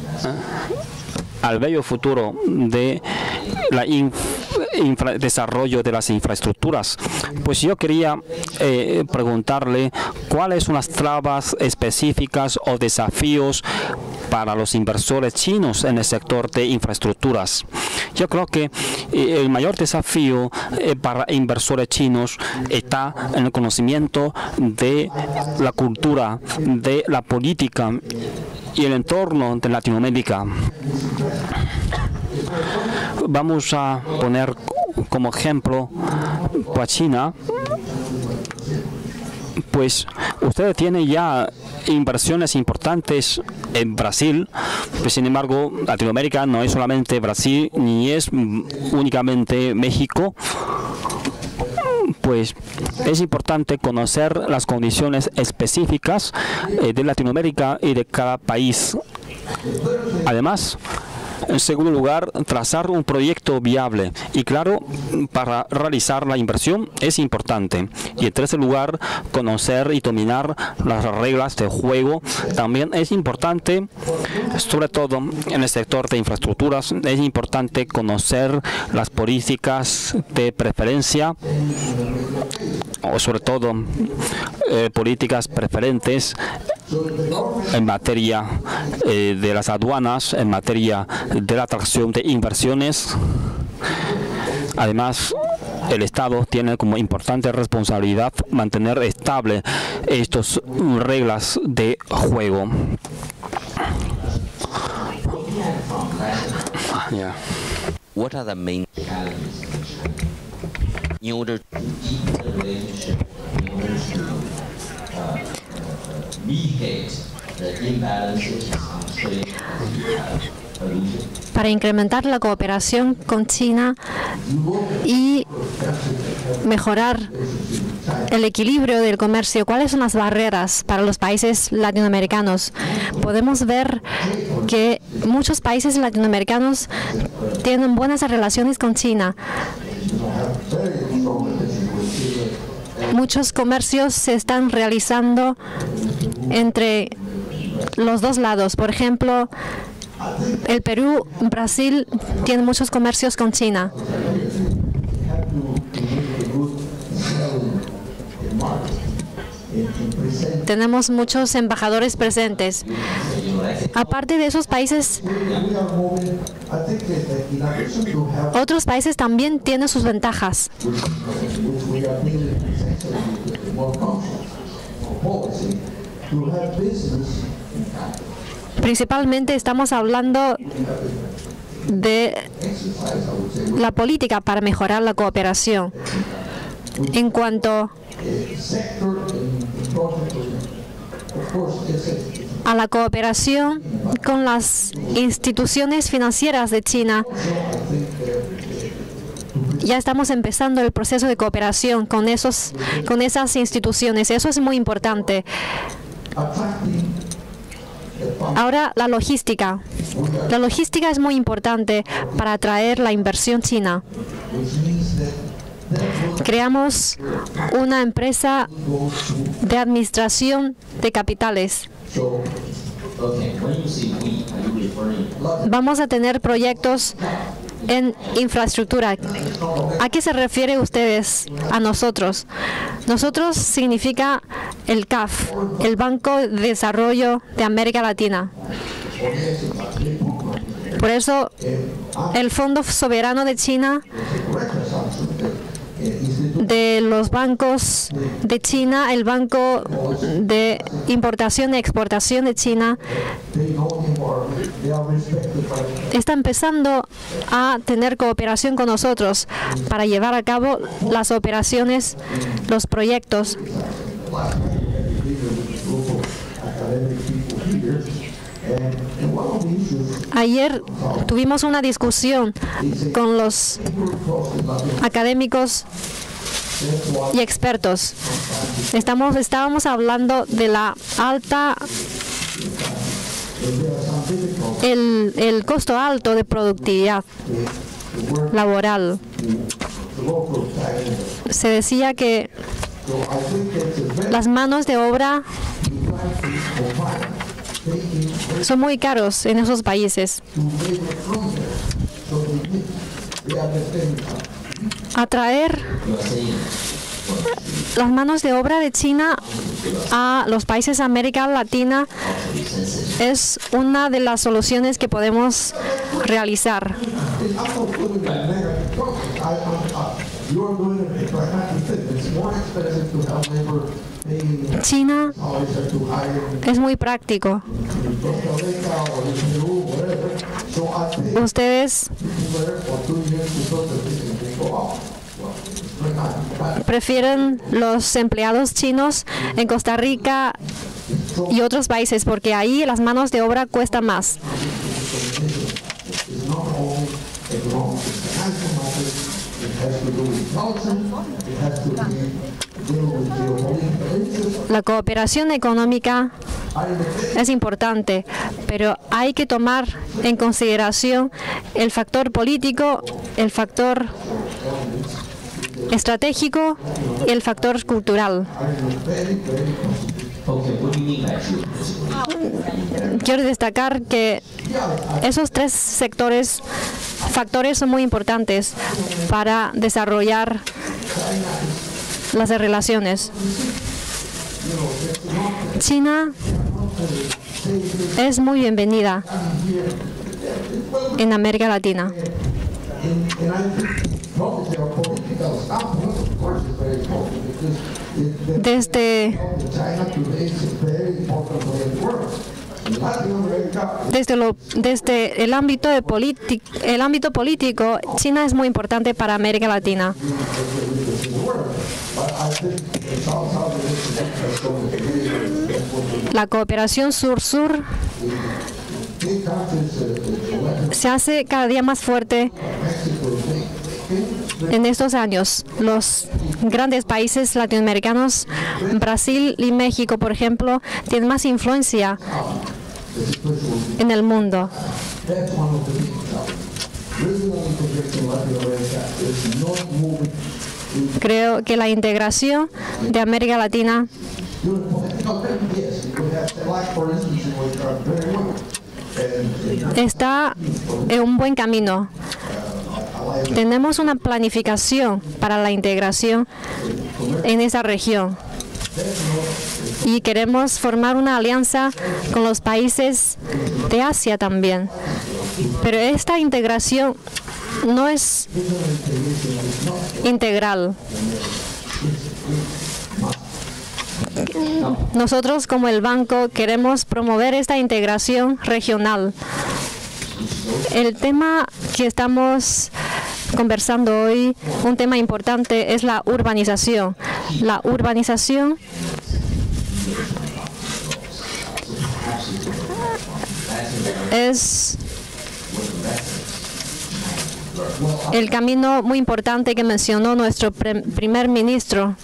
al bello futuro de la desarrollo de las infraestructuras. Pues yo quería preguntarle cuáles son las trabas específicas o desafíos para los inversores chinos en el sector de infraestructuras. Yo creo que el mayor desafío para inversores chinos está en el conocimiento de la cultura, de la política y el entorno de Latinoamérica. Vamos a poner como ejemplo a China. Pues usted tiene ya inversiones importantes en Brasil, pues sin embargo Latinoamérica no es solamente Brasil ni es únicamente México. Pues es importante conocer las condiciones específicas de Latinoamérica y de cada país. Además, en segundo lugar, trazar un proyecto viable y claro para realizar la inversión es importante. Y en tercer lugar, conocer y dominar las reglas de juego también es importante, sobre todo en el sector de infraestructuras. Es importante conocer las políticas de preferencia o sobre todo políticas preferentes en materia de las aduanas, en materia de la atracción de inversiones. Además, el Estado tiene como importante responsabilidad mantener estable estas reglas de juego. What are the main in order to mitigate the imbalances in trade pollution? Para incrementar la cooperación con China y mejorar el equilibrio del comercio, ¿cuáles son las barreras para los países latinoamericanos? Podemos ver que muchos países latinoamericanos tienen buenas relaciones con China. Muchos comercios se están realizando entre los dos lados. Por ejemplo, el Perú, Brasil tienen muchos comercios con China. Tenemos muchos embajadores presentes. Aparte de esos países, otros países también tienen sus ventajas. Principalmente estamos hablando de la política para mejorar la cooperación. En cuanto a la cooperación con las instituciones financieras de China, ya estamos empezando el proceso de cooperación con esas instituciones. Eso es muy importante. Ahora, la logística. La logística es muy importante para atraer la inversión china. Creamos una empresa de administración de capitales. Vamos a tener proyectos en infraestructura. ¿A qué se refieren ustedes? A nosotros. Nosotros significa el CAF, el Banco de Desarrollo de América Latina. Por eso, el Fondo Soberano de China, de los bancos de China, el Banco de Importación y Exportación de China, está empezando a tener cooperación con nosotros para llevar a cabo las operaciones, los proyectos. Ayer tuvimos una discusión con los académicos y expertos. Estábamos hablando de la alta, el costo alto de productividad laboral. Se decía que las manos de obra son muy caros en esos países. Atraer las manos de obra de China a los países de América Latina es una de las soluciones que podemos realizar. China es muy práctico. Ustedes prefieren los empleados chinos en Costa Rica y otros países porque ahí las manos de obra cuestan más. La cooperación económica es importante, pero hay que tomar en consideración el factor político, el factor estratégico y el factor cultural. Quiero destacar que esos tres factores son muy importantes para desarrollar las relaciones. China es muy bienvenida en América Latina. Desde el ámbito político, China es muy importante para América Latina. La cooperación sur-sur se hace cada día más fuerte en estos años. Los grandes países latinoamericanos, Brasil y México, por ejemplo, tienen más influencia en el mundo. Creo que la integración de América Latina está en un buen camino. Tenemos una planificación para la integración en esa región y queremos formar una alianza con los países de Asia también. Pero esta integración no es integral. Nosotros como el banco queremos promover esta integración regional. El tema que estamos conversando hoy, un tema importante, es la urbanización. La urbanización es el camino muy importante que mencionó nuestro primer ministro.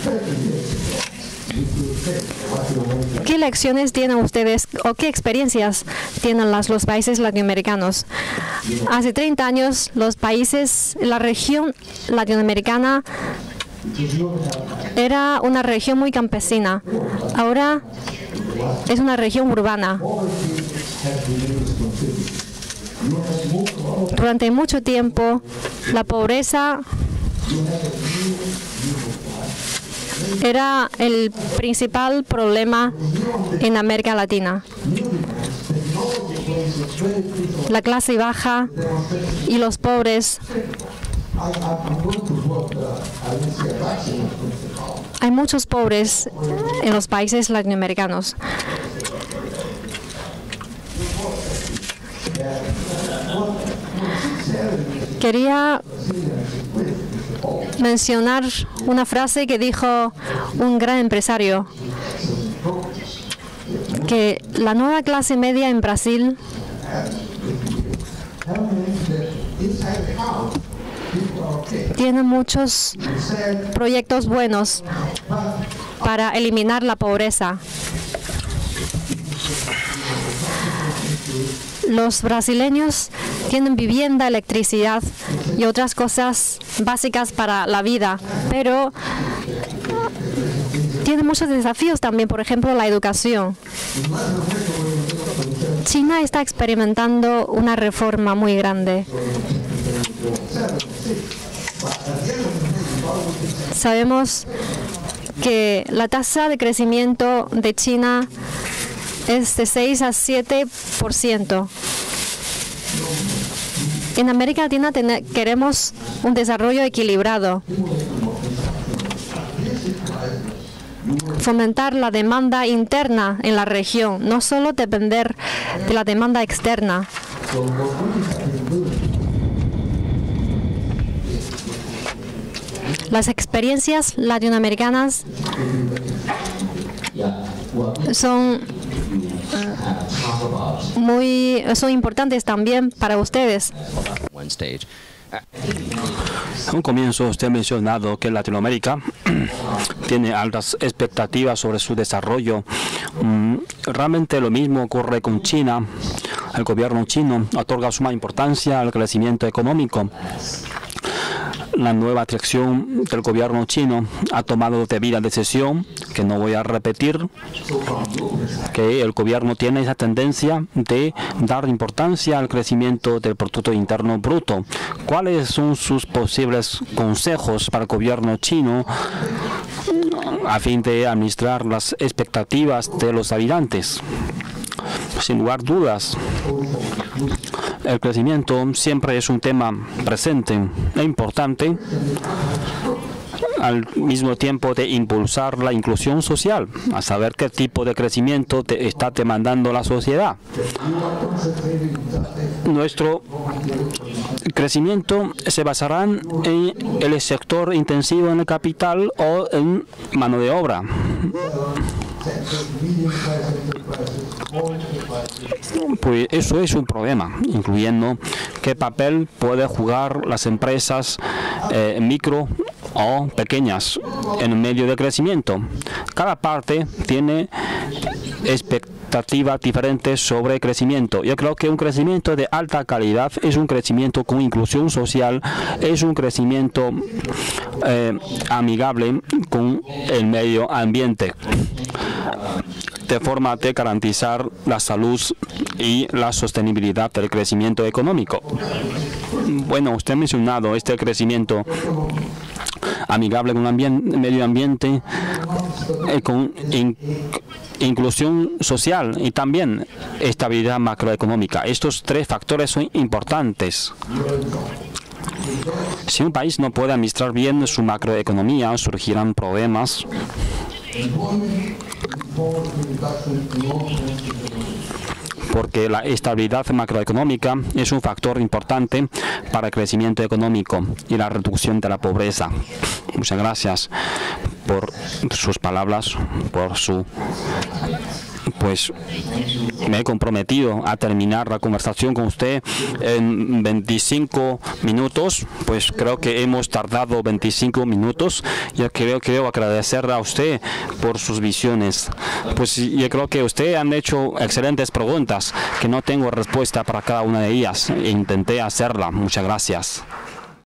¿Qué lecciones tienen ustedes o qué experiencias tienen los países latinoamericanos? Hace 30 años la región latinoamericana era una región muy campesina. Ahora es una región urbana. Durante mucho tiempo, la pobreza era el principal problema en América Latina. La clase baja y los pobres. Hay muchos pobres en los países latinoamericanos. Quería mencionar una frase que dijo un gran empresario, que la nueva clase media en Brasil tiene muchos proyectos buenos para eliminar la pobreza. Los brasileños tienen vivienda, electricidad y otras cosas básicas para la vida, pero tienen muchos desafíos también, por ejemplo, la educación. China está experimentando una reforma muy grande. Sabemos que la tasa de crecimiento de China es de 6 a 7%. En América Latina queremos un desarrollo equilibrado. Fomentar la demanda interna en la región, no solo depender de la demanda externa. Las experiencias latinoamericanas son importantes también para ustedes. En un comienzo usted ha mencionado que Latinoamérica tiene altas expectativas sobre su desarrollo. Realmente lo mismo ocurre con China. El gobierno chino otorga suma importancia al crecimiento económico. la nueva dirección del gobierno chino ha tomado debida decisión, que no voy a repetir, que el gobierno tiene esa tendencia de dar importancia al crecimiento del Producto Interno Bruto. ¿Cuáles son sus posibles consejos para el gobierno chino a fin de administrar las expectativas de los habitantes? Sin lugar a dudas, el crecimiento siempre es un tema presente e importante, al mismo tiempo de impulsar la inclusión social, a saber qué tipo de crecimiento está demandando la sociedad. Nuestro crecimiento se basará en el sector intensivo en el capital o en mano de obra. Pues eso es un problema, incluyendo qué papel puede jugar las empresas micro o pequeñas en medio de crecimiento. Cada parte tiene expectativas diferentes sobre crecimiento. Yo creo que un crecimiento de alta calidad es un crecimiento con inclusión social, es un crecimiento amigable con el medio ambiente, de forma de garantizar la salud y la sostenibilidad del crecimiento económico. Bueno, usted ha mencionado este crecimiento amigable con el medio ambiente, con inclusión social y también estabilidad macroeconómica. Estos tres factores son importantes. Si un país no puede administrar bien su macroeconomía, surgirán problemas. Porque la estabilidad macroeconómica es un factor importante para el crecimiento económico y la reducción de la pobreza. Muchas gracias por sus palabras, por su... Pues me he comprometido a terminar la conversación con usted en 25 minutos. Pues creo que hemos tardado 25 minutos. Yo quiero agradecerle a usted por sus visiones. Pues yo creo que usted han hecho excelentes preguntas que no tengo respuesta para cada una de ellas. Intenté hacerla. Muchas gracias.